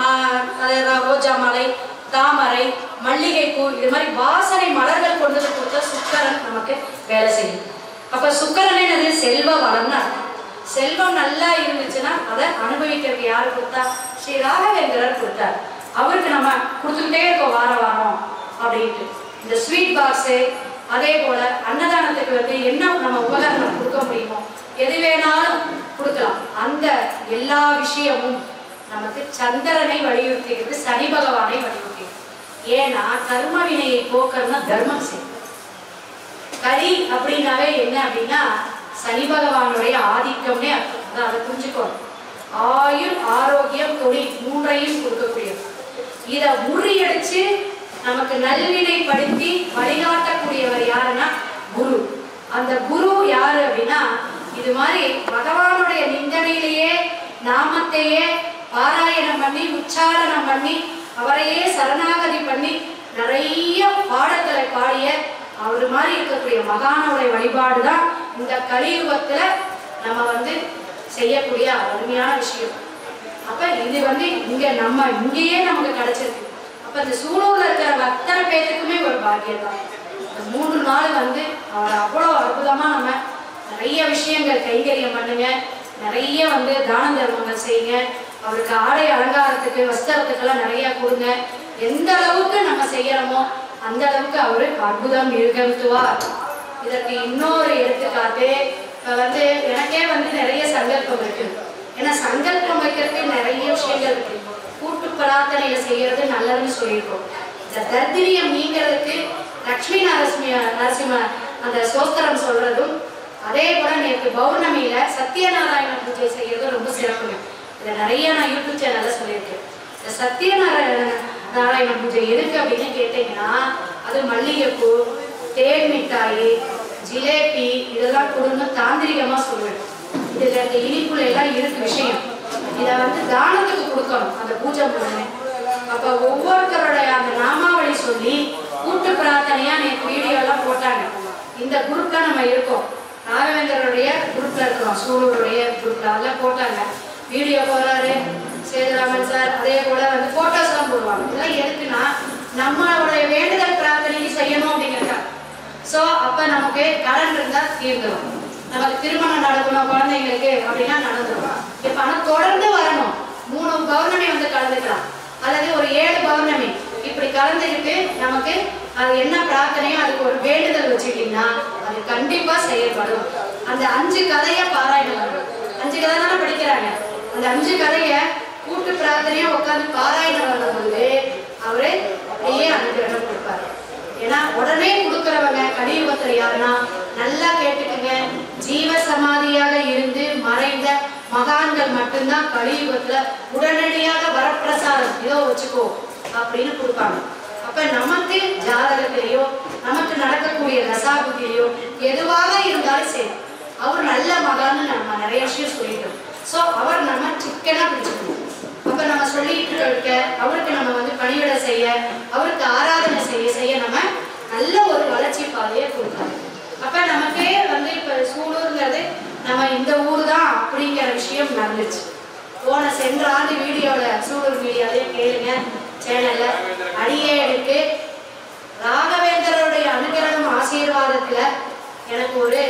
ரோஜா மாலை, தாமரை, மல்லிகை பூ, இது மாதிரி வாசனை மலர்கள் கொண்டு வந்து கொடுத்த சுக்கரன் நமக்கு வேலை செய்யும். அப்ப சுக்கரனே என்னது? செல்வ வளம்னு அர்த்தம். செல்வம் நல்லா இருந்துச்சுன்னா அதை அனுபவிக்கிறதுக்கு யாரு கொடுத்தா? ஸ்ரீ ராகவேந்திரர் கொடுத்தார். அவருக்கு நம்ம கொடுத்துக்கிட்டே இருக்கோம் வார வாரம் அப்படின்ட்டு. இந்த ஸ்வீட் பாக்ஸு, அதே போல அன்னதானத்துக்கு வந்து என்ன நம்ம உபகரணம் கொடுக்க முடியுமோ எது வேணாலும் கொடுக்கலாம். அந்த எல்லா விஷயமும் நமக்கு சந்திரனை வலியுறுத்திக்கிறது, சனி பகவானை வலியுறுத்திக்கிறது. ஏன்னா கர்ம வினையை போக்கணும்னா தர்மம் செய்யும். கரி அப்படின்னாவே என்ன அப்படின்னா சனி பகவானுடைய ஆதிக்கம்னே அர்த்தம். அதை புரிஞ்சுக்கணும். ஆயுள், ஆரோக்கியம், தொழில் மூன்றையும் கொடுக்கக்கூடியது. இதை முறியடிச்சு நமக்கு நல்வினைப்படுத்தி வழிகாட்டக்கூடியவர் யாருன்னா குரு. அந்த குரு யாரு அப்படின்னா இது மாதிரி பகவானுடைய நிந்தனையிலேயே நாமத்தையே பாராயணம் பண்ணி உச்சாரணம் பண்ணி அவரையே சரணாகதி பண்ணி நிறைய பாடல்களை பாடிய அவர் மாதிரி இருக்கக்கூடிய மகானுடைய வழிபாடு தான் இந்த கலியுகத்துல நம்ம வந்து செய்யக்கூடிய அருமையான விஷயம். அப்ப இது வந்து இங்க நம்ம இங்கேயே நமக்கு கிடைச்சிருக்கு. அப்ப இந்த சூழூர்ல இருக்கிற அத்தனை பேருக்குமே ஒரு பாக்கியம் தான். இந்த மூன்று நாள் வந்து அவர் அவ்வளோ அற்புதமா நம்ம நிறைய விஷயங்கள் கைங்கரியம் பண்ணுங்க, நிறைய வந்து தான தர்மங்கள் செய்யுங்க, அவருக்கு ஆடை அலங்காரத்துக்கு வஸ்திரத்துக்கெல்லாம் நிறைய கொடுங்க. எந்த அளவுக்கு நம்ம செய்யறோமோ அந்த அளவுக்கு அவரு அற்புதம் நிகழ்த்துவார். இதற்கு இன்னொரு எடுத்துக்காட்டு இப்ப வந்து எனக்கே வந்து நிறைய சங்கல்பம் இருக்கு. ஏன்னா சங்கல்பம் வைக்கிறதுக்கு நிறைய விஷயங்கள் இருக்கு. கூட்டு பிரார்த்தனையில செய்யறது நல்லதுன்னு சொல்லியிருக்கோம். இந்த தர்திரியம் நீங்கிறதுக்கு லக்ஷ்மி நரசிம்ம நரசிம்ம அந்த சோஸ்திரம் சொல்றதும், அதே போல நேற்று பௌர்ணமியில சத்யநாராயண பூஜை செய்யறது ரொம்ப சிறப்புங்க. இதை நிறைய நான் யூடியூப் சேனல்ல சொல்லியிருக்கேன். இந்த சத்யநாராயண நாராயண பூஜை எதுக்கு அப்படின்னு கேட்டீங்கன்னா, அது மல்லிகைப்பூ, தேன் மிட்டாய், ஜிலேபி இதெல்லாம் கொடுன்னு தாந்திரிகமா சொல்லுவேன். இதுல இந்த இனிப்புல எல்லாம் இருக்கு விஷயம். இதை வந்து தானத்துக்கு கொடுக்கணும் அந்த பூஜை பண்ணு. அப்ப ஒவ்வொருத்தருடைய அந்த நாமாவளி சொல்லி கூட்டு பிரார்த்தனையா நேற்று வீடியோ எல்லாம் போட்டாங்க. இந்த குரூப்ல நம்ம இருக்கோம், ராகவேந்தருடைய குரூப்ல இருக்கிறோம், சூழலுடைய குரூப்ல அதெல்லாம் போட்டாங்க. வீடியோ போறாரு சேதுராமன் சார், அதே போல வந்து போட்டோஸ் எல்லாம் போடுவாங்க. இதெல்லாம் எதுக்குன்னா நம்மளுடைய வேண்டுதல் பிரார்த்தனைக்கு செய்யணும் அப்படிங்கிறா. ஸோ அப்ப நமக்கு கடன் இருந்தா தீர்ந்துடும், நமக்கு திருமணம் நடக்கணும் குழந்தைங்களுக்கு அப்படின்னா நடந்துடும். இப்ப ஆனா தொடர்ந்து வரணும். மூணு பௌர்ணமி வந்து கலந்துக்கலாம், அல்லது ஒரு ஏழு பௌர்ணமி இப்படி கலந்துக்கிட்டு நமக்கு அது என்ன பிரார்த்தனையோ அதுக்கு ஒரு வேண்டுதல் வச்சுக்கிட்டீங்கன்னா அது கண்டிப்பா செயல்படும். அந்த அஞ்சு கதையை பாராயணம் வரும். அஞ்சு கதை தானே படிக்கிறாங்க. அந்த அஞ்சு கதைய கூட்டு பிரார்த்தனையா உட்காந்து பாராயணம் வரும்போது அவரே அப்படியே அனுகிரகம் கொடுப்பாரு. ஏன்னா உடனே கொடுக்கறவங்க கலியுகத்துல யாருன்னா நல்லா கேட்டுக்குங்க, ஜீவ சமாதியாக இருந்து மறைந்த மகான்கள் மட்டும்தான் கலியுகத்துல உடனடியாக வரப்பிரசாதம் இதோ வச்சுக்கோ அப்படின்னு கொடுப்பாங்க. அப்ப நமக்கு ஜாதகத்திலேயோ நமக்கு நடக்கக்கூடிய ரசாபுத்திலேயோ எதுவாக இருந்தாலும் சரி, அவர் நல்ல மகான்னு நம்ம நிறைய விஷயம் சொல்லிட்டோம். ஸோ அவர் நம்ம சிக்கனா பிடிச்சிக்கணும். அப்ப நம்ம சொல்லிட்டு இருக்க அவருக்கு நம்ம வந்து பணிவிடை செய்ய, அவருக்கு ஆராதனை செய்ய செய்ய நம்ம நல்ல ஒரு வளர்ச்சி பாதையை கொடுக்கலாம். அப்ப நமக்கே வந்து இப்ப சூலூருங்கிறது நம்ம இந்த ஊர் தான் அப்படிங்கிற விஷயம் நடந்துச்சு. போன சென்ற ஆண்டு வீடியோல சூலூர் மீடியாவே கேளுங்க சேனல்ல, அடியேடுக்கு ராகவேந்தருடைய அனுகிரகம் ஆசீர்வாதத்துல எனக்கு ஒரு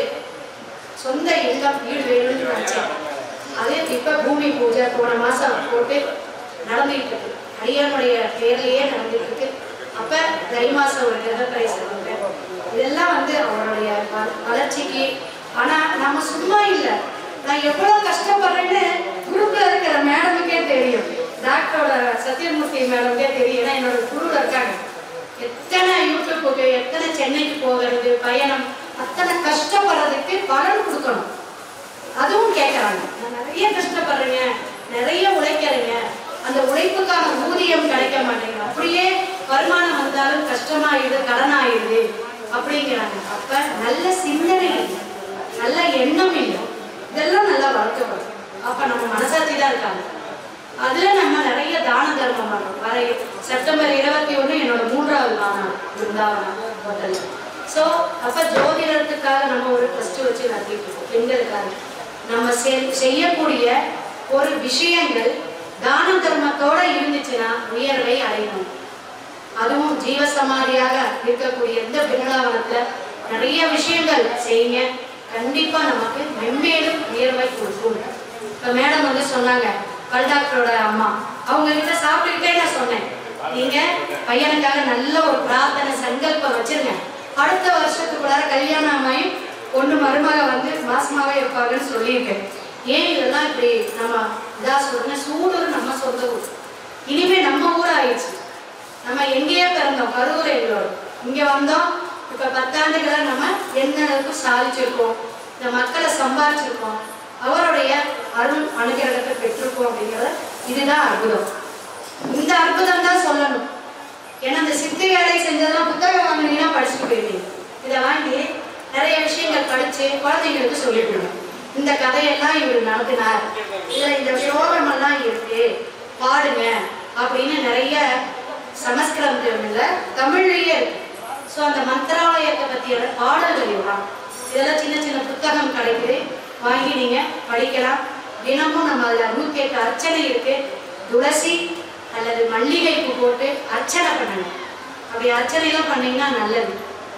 சொந்த இல்லம் வீடு வேணும்னு நினைச்சேன். அது இப்ப பூமி பூஜை போன மாசம் போட்டு நடந்துகிட்டு இருக்கு, அடியானுடைய பேர்லயே நடந்துட்டு இருக்கு. அப்ப தை மாசம் ஒரு கிரகப்பிரவேசம் சொல்லுங்க. இதெல்லாம் வந்து அவருடைய வளர்ச்சிக்கு. ஆனா நம்ம சும்மா இல்லை, நான் எவ்வளவு கஷ்டப்படுறேன்னு குரூப்ல இருக்கிற மேடமுக்கே தெரியும், டாக்டரோட சத்யமூர்த்தி மேடமுக்கே தெரியும். ஏன்னா என்னோட குருல இருக்காங்க. எத்தனை யூடியூப்புக்கு எத்தனை சென்னைக்கு போகிறது பயணம், அத்தனை கஷ்டப்படுறதுக்கு பலன் கொடுக்கணும். அதுவும் கேட்கறாங்க, நான் நிறைய கஷ்டப்படுறேங்க, நிறைய உழைக்கிறேங்க, அந்த உழைப்புக்கான ஊதியம் கிடைக்க மாட்டேங்குது, அப்படியே வருமானம் வந்தாலும் கஷ்டமாயிடுது, கடன் ஆயிடுது அப்படிங்கிறாங்க. அப்ப நல்ல சிந்தனை இல்லை, நல்ல எண்ணம் இல்லை, இதெல்லாம் நல்லா வளர்க்கப்படும். அப்ப நம்ம மனசாட்சி தான் இருக்காங்க. அதுல நம்ம நிறைய தான தர்மம் பண்ணோம். வர செப்டம்பர் இருபத்தி ஒண்ணு என்னோட மூன்றாவது மாநாடு பிருந்தாவனம் ஹோட்டல்ல. ஸோ அப்ப ஜோதிடத்துக்காக நம்ம ஒரு ட்ரஸ்ட் வச்சு நடத்திட்டு இருக்கோம். பெண்களுக்காக நம்ம செய்யக்கூடிய ஒரு விஷயங்கள் தான தர்மத்தோட இருந்துச்சுன்னா உயர்வை அடையணும். அதுவும் ஜீவசமாதியாக இருக்கக்கூடிய இந்த பிருந்தாவனத்துல நிறைய விஷயங்கள் செய்யுங்க, கண்டிப்பா நமக்கு மென்மேலும் உயர்வை கொடுக்கும். இப்ப மேடம் வந்து சொன்னாங்க, பல் டாக்டரோட அம்மா, அவங்க கிட்ட சாப்பிட்டுக்கிட்டே நான் சொன்னேன், நீங்க பையனுக்காக நல்ல ஒரு பிரார்த்தனை சங்கல்பம் வச்சிருங்க, அடுத்த வருஷத்துக்குள்ளார கல்யாணம் ஆமாயும் ஒண்ணு மருமக வந்து மாசமாவே இருப்பாங்கன்னு சொல்லியிருக்கேன். ஏன் இதெல்லாம் இப்படி நம்ம இதா சொல்லுங்க, சூடூர் நம்ம சொந்த ஊர், இனிமே நம்ம ஊர் ஆயிடுச்சு. நம்ம எங்கேயே பிறந்தோம், கரூர் எங்களோட, இங்க வந்தோம். இப்ப பத்தாண்டுகளை நம்ம எந்த அளவுக்கு சாதிச்சிருக்கோம், இந்த மக்களை சம்பாதிச்சிருக்கோம், அவருடைய அருள் அனுகிரகத்தை பெற்றிருக்கோம் அப்படிங்கிறத இதுதான் அற்புதம். இந்த அற்புதம் தான் சொல்லணும். ஏன்னா இந்த சித்து வேலை செஞ்சதெல்லாம் புத்தகம் வாங்கினீங்கன்னா படிச்சுட்டு போயிருவீங்க. இதை வாங்கி நிறைய விஷயங்கள் படிச்சு குழந்தைங்களுக்கு சொல்லிவிடுங்க. இந்த கதையெல்லாம் இவர் நடத்தினார், இதுல இந்த ஸ்லோகம் எல்லாம் இருக்கு பாடுங்க அப்படின்னு நிறைய சமஸ்கிருதத்துல தமிழ்லயே இருக்கு. ஸோ அந்த மந்திராலயத்தை பற்றியான பாடல்கள் எல்லாம் இதெல்லாம் சின்ன சின்ன புத்தகம் கிடைக்குது, வாங்கி நீங்க படிக்கலாம். தினமும் நம்ம அதில் நூற்றி எட்டு அர்ச்சனை இருக்கு. துளசி அல்லது மல்லிகைப்பு போட்டு அர்ச்சனை பண்ணணும். அப்படி அர்ச்சனைலாம் பண்ணீங்கன்னா நல்லது.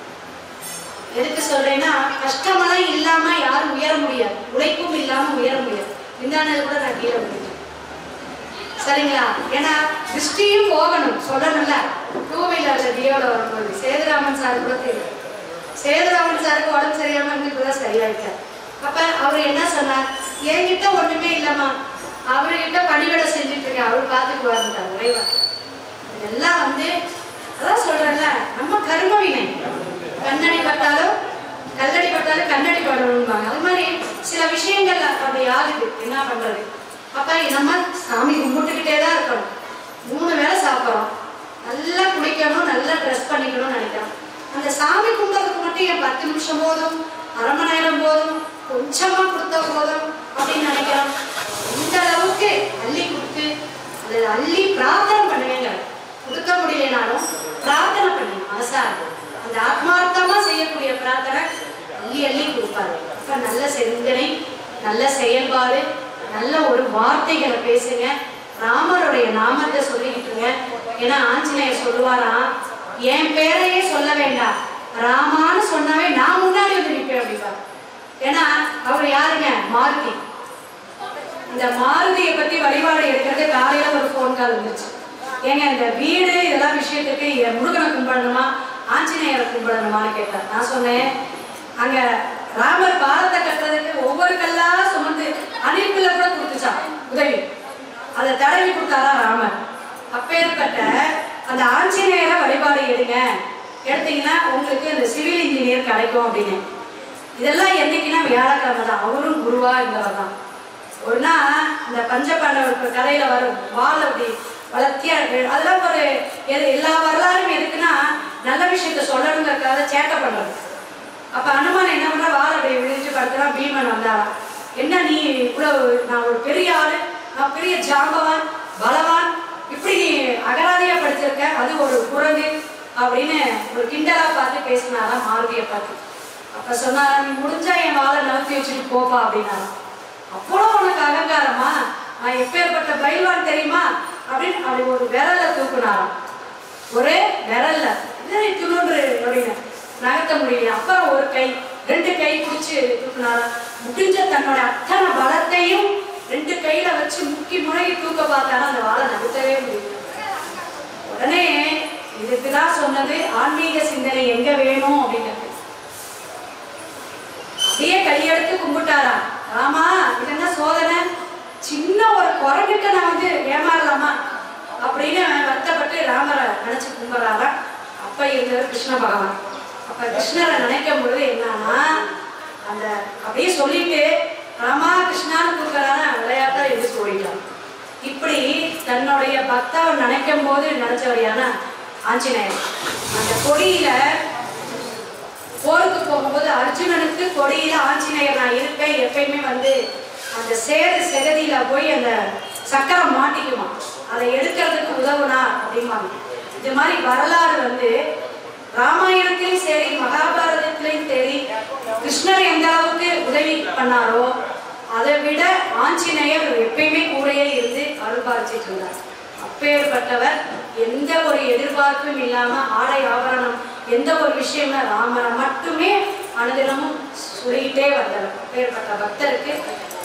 எதுக்கு சொல்றேன்னா, கஷ்டமெல்லாம் இல்லாம யாரும் உயர முடியாது, உழைப்பும் இல்லாம உயர முடியாது. இந்தானது கூட நான் கீழே முடியும் சரிங்களா? ஏன்னா திருஷ்டியும் போகணும் சொல்லணும்ல. டூ வீலர்ல டியோட வரும்போது சேதுராமன் சார் கூட தெரியும், சேதுராமன் சாருக்கு உடம்பு சரியாம இருந்து இப்பதான் சரியாயிட்டார். அப்ப அவர் என்ன சொன்னார், என்கிட்ட ஒண்ணுமே இல்லம்மா, அவர்கிட்ட பணிவிடை செஞ்சுட்டு இருக்கேன், அவர் பார்த்துக்கு வந்துட்டார். விரைவா இதெல்லாம் வந்து அதான் சொல்றேன்ல, நம்ம கர்ம வினை. கண்ணடி பட்டாலும் கல்லடி பட்டாலும் கண்ணடி படணும்பாங்க. அது மாதிரி சில விஷயங்கள் அப்படி ஆகுது, என்ன பண்றது? அப்ப நம்ம சாமி கும்பிட்டுக்கிட்டே தான் இருக்கணும். மூணு வேளை சாப்பிட்றோம், நல்லா குளிக்கணும், நல்லா ட்ரெஸ் பண்ணிக்கணும்னு நினைக்கிறோம். அந்த சாமி கும்பிட்றதுக்கு மட்டும் என் பத்து நிமிஷம் போதும், அரை மணி நேரம் போதும், கொஞ்சமா கொடுத்தா போதும் அப்படின்னு நினைக்கிறோம். இந்த அளவுக்கு அள்ளி கொடுத்து அதை அள்ளி பிரார்த்தனை பண்ணுவேங்க. கொடுக்க முடியலனாலும் பிரார்த்தனை பண்ணி மனசா அந்த ஆத்மார்த்தமா செய்யக்கூடிய பிரார்த்தனை அள்ளி அள்ளி கொடுப்பாரு. இப்ப நல்ல சிந்தனை, நல்ல செயல்பாடு, நல்ல ஒரு வார்த்தைகளை பேசுங்க. ராமருடைய நாமத்தை சொல்லிக்கிட்டுங்க. ஏன்னா ஆஞ்சநேயர் சொல்லுவாராம், என் பேரையே சொல்ல வேண்டாம், ராமான்னு சொன்னாவே நான் முன்னாடி வந்து நிற்பேன் அப்படிப்பாரு. ஏன்னா அவர் யாருங்க? மாருதி. இந்த மாருதியை பத்தி வழிபாடு எடுக்கிறது காலையில ஒரு போன் கால் வந்துச்சு. ஏங்க இந்த வீடு இதெல்லாம் விஷயத்துக்கு முருகனை கும்பிடணுமா ஆஞ்சநேயரை கும்பிடணுமான்னு கேட்டார். நான் சொன்னேன், அங்க ராமர் பாரத்தை கட்டுறதுக்கு ஒவ்வொரு கல்லா சுமந்து அணில்குள்ள கூட கொடுத்துச்சான் உதவி. அதை தடவி கொடுத்தாரா ராமர். அப்பேற்பட்ட அந்த ஆஞ்சநேயரை வழிபாடு எடுங்க, எடுத்தீங்கன்னா உங்களுக்கு இந்த சிவில் இன்ஜினியர் கிடைக்கும் அப்படின்னு. இதெல்லாம் என்னைக்குன்னா வியாழக்கிழமை தான். அவரும் குருவா இருந்தவர் தான். ஒரு நாள் இந்த பஞ்சபாண்டவர் கதையில வரும், வால் அப்படி வளர்த்தியா இருக்கு. அதெல்லாம் ஒரு எல்லா வரலாறும் எதுக்குன்னா நல்ல விஷயத்த சொல்லணுங்கிறதுக்காக சேட்டை பண்றது. அப்ப அனுமான் என்ன பண்ற, வால் அப்படி விழிச்சு படுத்துறா. பீமன் வந்தாராம், என்ன நீ இவ்வளவு, நான் ஒரு பெரிய ஆளு, நான் பெரிய ஜாம்பவான் பலவான், இப்படி நீ அகராதியா படிச்சிருக்க, அது ஒரு குரங்கு அப்படின்னு ஒரு கிண்டலா பார்த்து பேசினாராம் மாருதியை பார்த்து. அப்ப சொன்னாரா, நீ முடிஞ்சா என் வாழை நகர்த்தி வச்சுட்டு போப்பா அப்படின்னாரா. அவ்வளோ உனக்கு அகங்காரமா, நான் எப்பேற்பட்ட பயில்வான் தெரியுமா அப்படின்னு அப்படி ஒரு விரல தூக்குனாராம். ஒரே விரல்ல துணுன்று அப்படின்னு நகர்த்த முடியல. அப்புறம் ஒரு கை, ரெண்டு கை பிடிச்சு தூக்குனாராம். முடிஞ்ச தன்னோட அத்தனை பலத்தையும் ரெண்டு கையில வச்சு முக்கி முறையை தூக்க பார்த்தாலும் அந்த வாழை நகர்த்தவே முடியல. உடனே இதுக்குதான் சொன்னது ஆன்மீக சிந்தனை எங்க வேணும் அப்படிங்கிறது. அப்படியே கையெடுத்து கும்பிட்டாரா. ஆமா, இது என்ன சோதனை, சின்ன ஒரு குரங்குக்கு நான் வந்து ஏமாறலாமா அப்படின்னு வருத்தப்பட்டு ராமரை நினைச்சு கும்பிட்றாரா. அப்ப இருந்தவர் கிருஷ்ண பகவான். அப்ப கிருஷ்ணரை நினைக்கும் பொழுது என்னன்னா, அந்த அப்படியே சொல்லிட்டு ராமா கிருஷ்ணான்னு கூப்பிடுறாரு, விளையாட்டா எதிர்த்து ஓடிட்டான். இப்படி தன்னுடைய பக்தாவை நினைக்கும் போது நினைச்சவரையான ஆஞ்சநேயர். அந்த கொடியில போருக்கு போகும்போது அர்ஜுனனுக்கு கொடியில ஆஞ்சநேயர் நான் இருப்பேன் எப்பயுமே வந்து அந்த சேது செகதியில போய் அந்த சக்கரம் மாட்டிக்குமா, அதை எடுக்கிறதுக்கு உதவுனா அப்படிம்பாங்க. இது மாதிரி வரலாறு வந்து ராமாயணத்திலையும் சரி மகாபாரதத்திலையும் சரி கிருஷ்ணர் எந்த அளவுக்கு உதவி பண்ணாரோ அதை விட ஆஞ்சநேயர் எப்பயுமே கூடையே இருந்து அருள்பாலிச்சிட்டு இருந்தார். அப்பேற்பட்டவர் எந்த ஒரு எதிர்பார்ப்பும் இல்லாம ஆடை ஆபரணம் எந்த ஒரு விஷயமே ராமரை மட்டுமே அனுதினமும் சொல்லிக்கிட்டே வந்தவர். அப்பேற்பட்ட பக்தருக்கு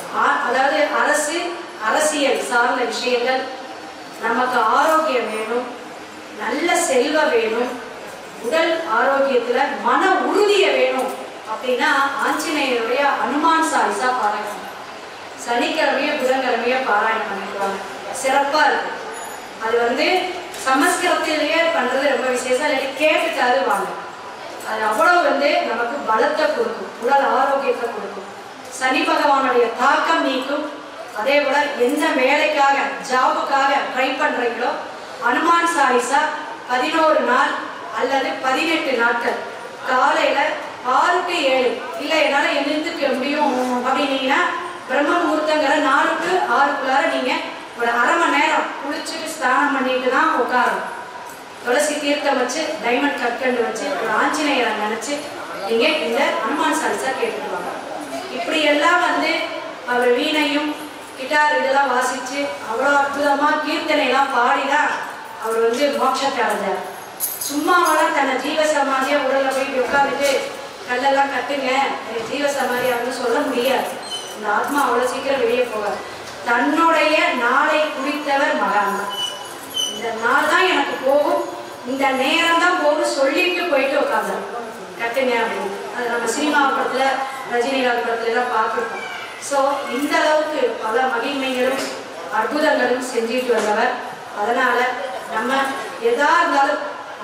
அதாவது அரசு அரசியல் சார்ந்த விஷயங்கள், நமக்கு ஆரோக்கியம் வேணும், நல்ல செல்வம் வேணும், உடல் ஆரோக்கியத்துல மன உறுதிய வேணும் அப்படின்னா ஆஞ்சநேயருடைய அனுமான் சாலிசா பாராயணம் சனிக்கிழமையோ புதன்கிழமையோ பாராயணம் பண்ணிடுவாங்க. சிறப்பா இருக்கு. அது வந்து சமஸ்கிருதத்திலேயே பண்றது ரொம்ப விசேஷம். இல்லாட்டி கேட்டுட்டாரு வாங்க. அது அவ்வளவு வந்து நமக்கு பலத்தை கொடுக்கும், உடல் ஆரோக்கியத்தை கொடுக்கும், சனி பகவானுடைய தாக்கம் நீக்கும். அதே போல எந்த வேலைக்காக ஜாபுக்காக ட்ரை பண்றீங்களோ அனுமான் சாலிசா பதினோரு நாள் அல்லது பதினெட்டு நாட்கள் காலையில ஆறு டு ஏழு இல்லை என்னால எழுந்துக்க முடியும் அப்படின்னீங்கன்னா பிரம்ம முகூர்த்தங்கிற நாலு டு ஆறுக்குள்ளார நீங்க ஒரு அரை மணி நேரம் குளிச்சுட்டு ஸ்நானம் பண்ணிட்டு தான் உட்காரணும். துளசி தீர்த்தம் வச்சு டைமண்ட் கற்கண்டு வச்சு ஒரு ஆஞ்சநேயரை நினைச்சு நீங்க இந்த அனுமான் சாலிசா கேட்டுக்குவாங்க. இப்படி எல்லாம் வந்து அவர் வீணையும் கிட்டார் இதெல்லாம் வாசிச்சு அவ்வளோ அற்புதமா கீர்த்தனை எல்லாம் பாடிதான் அவர் வந்து மோட்சத்தை அடைஞ்சார். சும்மாவெல்லாம் தன்னை ஜீவ சமாதியா உடல்ல போயிட்டு உட்காந்துட்டு கல்லெல்லாம் கட்டுங்க எனக்கு ஜீவ சமாதி அப்படின்னு சொல்ல முடியாது. இந்த ஆத்மா அவ்வளோ சீக்கிரம் வெளியே போவார். தன்னுடைய நாளை குறித்தவர் மகான் தான். இந்த நாள் தான் எனக்கு போகும், இந்த நேரம் தான் போகும் சொல்லிட்டு போயிட்டு உட்காந்தார் கட்டுங்க அப்படின்னு. அது நம்ம சினிமா படத்துல ரஜினிகாந்த் படத்துல எல்லாம் பார்த்துருக்கோம். ஸோ இந்த அளவுக்கு பல மகிமைகளும் அற்புதங்களும் செஞ்சுட்டு வந்தவர். அதனால நம்ம எதா இருந்தாலும்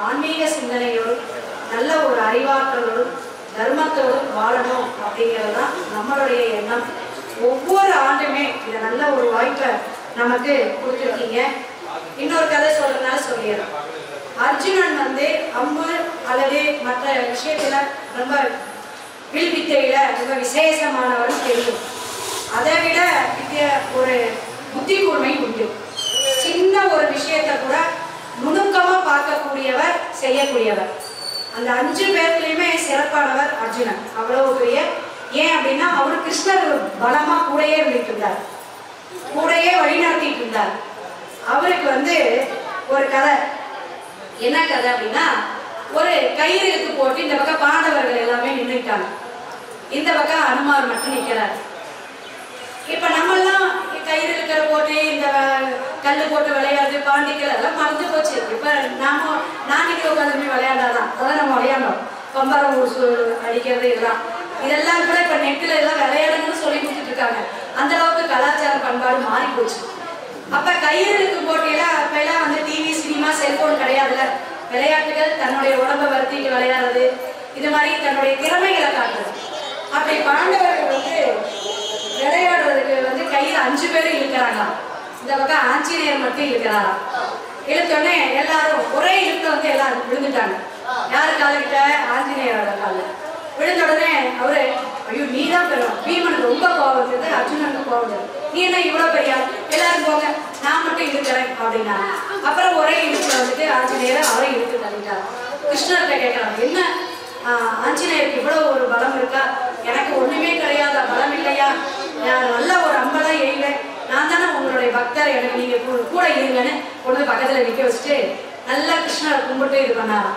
ஆன்மீக சிந்தனையோடும் நல்ல ஒரு அறிவாற்றலோடும் தர்மத்தோடும் வாழணும் அப்படிங்கிறது தான் நம்மளுடைய எண்ணம். ஒவ்வொரு ஆண்டுமே இதை நல்ல ஒரு வாய்ப்பை நமக்கு கொடுத்துருக்கீங்க. இன்னொரு கதை சொல்றதுனால சொல்லிடுறேன். அர்ஜுனன் வந்து அம்பு அல்லது மற்ற விஷயத்துல ரொம்ப வில்வித்தையில ரொம்ப விசேஷமானவர் தெரியும். அதை விட வித்திய ஒரு புத்தி கூர்மை உண்டு. சின்ன ஒரு விஷயத்தை கூட நுணுக்கமா பார்க்கக்கூடியவர், செய்யக்கூடியவர். அந்த அஞ்சு பேர்லையுமே சிறப்பானவர் அர்ஜுனன். அவ்வளவு பெரிய ஏன் அப்படின்னா அவர் கிருஷ்ணர் பலமா கூடையே இருந்துட்டு இருந்தார், கூடையே வழிநடத்திட்டு இருந்தார். அவருக்கு வந்து ஒரு கதை, என்ன கதை அப்படின்னா, ஒரு கயிறு இழுத்து போட்டு இந்த பக்கம் பாண்டவர்கள் எல்லாமே நின்றுட்டாங்க, இந்த பக்கம் அனுமார் மட்டும் நிற்கிறார். இப்ப நம்ம எல்லாம் கயிறு இருக்கிற போட்டு இந்த கல்லு போட்டு விளையாடுறது பாண்டிக்கல் எல்லாம் மறந்து போச்சு. இப்ப நாம நாளைக்கு உட்காந்து விளையாடாதான் அதான் நம்ம விளையாடணும். பம்பரம் அடிக்கிறது இதெல்லாம் இதெல்லாம் கூட இப்ப நெட்டில் எல்லாம் விளையாடணும்னு சொல்லி கொடுத்துட்டு இருக்காங்க. அந்த அளவுக்கு கலாச்சார பண்பாடு மாறி போச்சு. அப்ப கயிறு இருக்கும் போட்டியில அப்ப எல்லாம் வந்து டிவி சினிமா செல்போன் கிடையாதுல. விளையாட்டுகள் தன்னுடைய உடம்பை வருத்திட்டு விளையாடுறது, இது மாதிரி தன்னுடைய திறமைகளை காட்டுறது. அப்படி பாண்டவர்கள் வந்து விளையாடுறதுக்கு வந்து கையில அஞ்சு பேரும் இழுக்கிறாங்க. இந்த பக்கம் ஆஞ்சநேயர் மட்டும் இழுக்கிறாராம். இழுத்தோடனே எல்லாரும் ஒரே இழுத்த வந்து எல்லாரும் விழுந்துட்டாங்க. யாரு காலகிட்ட? ஆஞ்சநேயரோட கால விழுந்த உடனே அவரு, ஐயோ நீ தான் பெறும். பீமனுக்கு ரொம்ப கோபம் இருக்குது, அர்ஜுனனுக்கு கோபம் இருக்குது. நீ என்ன இவ்வளவு பெரிய எல்லாரும் போங்க, நான் மட்டும் இழுக்கிறேன் அப்படின்னா. அப்புறம் ஒரே இழுத்துல வந்துட்டு ஆஞ்சநேயரை அவரை இழுத்து தள்ளிட்டார். கிருஷ்ணர்கிட்ட கேட்கிறாங்க, என்ன ஆஞ்சநேயருக்கு இவ்வளவு ஒரு பலம் இருக்கா? எனக்கு ஒண்ணுமே கிடையாதா, பலம் இல்லையா? நான் நல்ல ஒரு அம்பெல்லாம் எய்வேன், நான் தானே உங்களுடைய பக்தர், எனக்கு நீங்க கூட இருங்கன்னு கொண்டு பக்கத்துல நிக்க வச்சுட்டு நல்லா கிருஷ்ணரை கும்பிட்டு இது பண்ணாராம்.